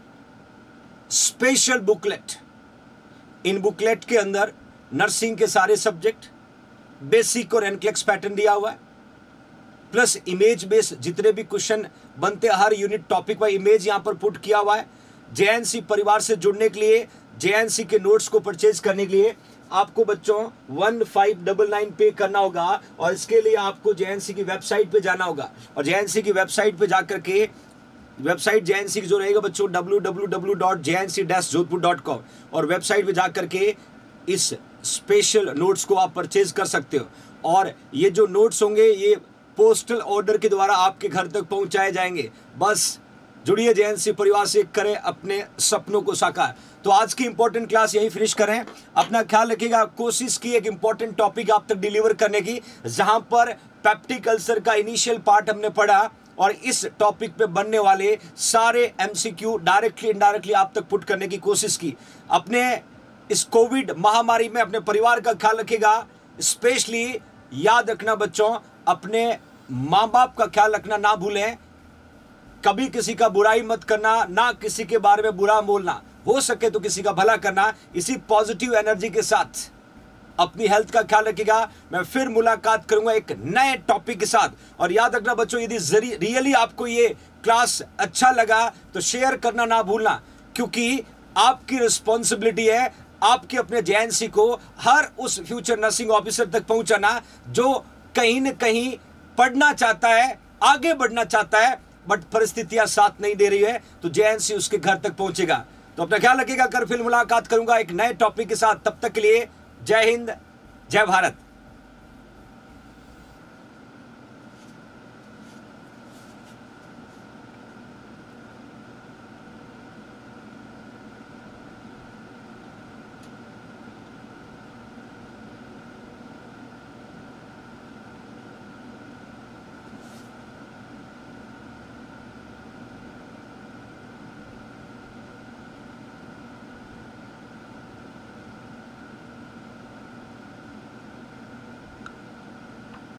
स्पेशल बुकलेट, इन बुकलेट के अंदर नर्सिंग के सारे सब्जेक्ट, बेसिक और एनक्लेक्स पैटर्न दिया हुआ है, प्लस इमेज बेस्ड जितने भी क्वेश्चन बनते हैं हर यूनिट टॉपिक बाय इमेज यहां पर पुट किया हुआ है। जे एन सी परिवार से जुड़ने के लिए, जे एन सी के नोट्स को परचेज करने के लिए आपको बच्चों वन फाइव डबल नाइन पे करना होगा, और इसके लिए आपको जे एन सी की वेबसाइट पे जाना होगा, और जे एन सी की वेबसाइट पे जाकर के वेबसाइट जे एन सी की जो रहेगा बच्चों W W W dot J N C dash Jodhpur dot com, और वेबसाइट पे जाकर के इस स्पेशल नोट्स को आप परचेज कर सकते हो। और ये जो नोट्स होंगे ये पोस्टल ऑर्डर के द्वारा आपके घर तक पहुंचाए जाएंगे। बस जुड़िए जे एन सी परिवार से, करें अपने सपनों को साकार। तो आज की इंपॉर्टेंट क्लास यही फिनिश करें। अपना ख्याल रखिएगा, कोशिश की एक इंपॉर्टेंट टॉपिक आप तक डिलीवर करने की, जहां पर पेप्टिक अल्सर का इनिशियल पार्ट हमने पढ़ा, और इस टॉपिक पे बनने वाले सारे एमसीक्यू डायरेक्टली इनडायरेक्टली आप तक पुट करने की कोशिश की। अपने इस कोविड महामारी में अपने परिवार का ख्याल रखिएगा, स्पेशली याद रखना बच्चों, अपने माँ बाप का ख्याल रखना ना भूलें। कभी किसी का बुराई मत करना, ना किसी के बारे में बुरा बोलना, हो सके तो किसी का भला करना। इसी पॉजिटिव एनर्जी के साथ अपनी हेल्थ का ख्याल रखिएगा। मैं फिर मुलाकात करूंगा एक नए टॉपिक के साथ। और याद रखना बच्चों, यदि रियली आपको ये क्लास अच्छा लगा तो शेयर करना ना भूलना, क्योंकि आपकी रिस्पॉन्सिबिलिटी है आपके अपने जे एन सी को हर उस फ्यूचर नर्सिंग ऑफिसर तक पहुंचाना जो कहीं न कहीं पढ़ना चाहता है, आगे बढ़ना चाहता है, बट परिस्थितियां साथ नहीं दे रही है, तो जे एन सी उसके घर तक पहुंचेगा। तो अपना ख्याल रखिएगा, कर फिर मुलाकात करूंगा एक नए टॉपिक के साथ। तब तक के लिए जय हिंद, जय भारत।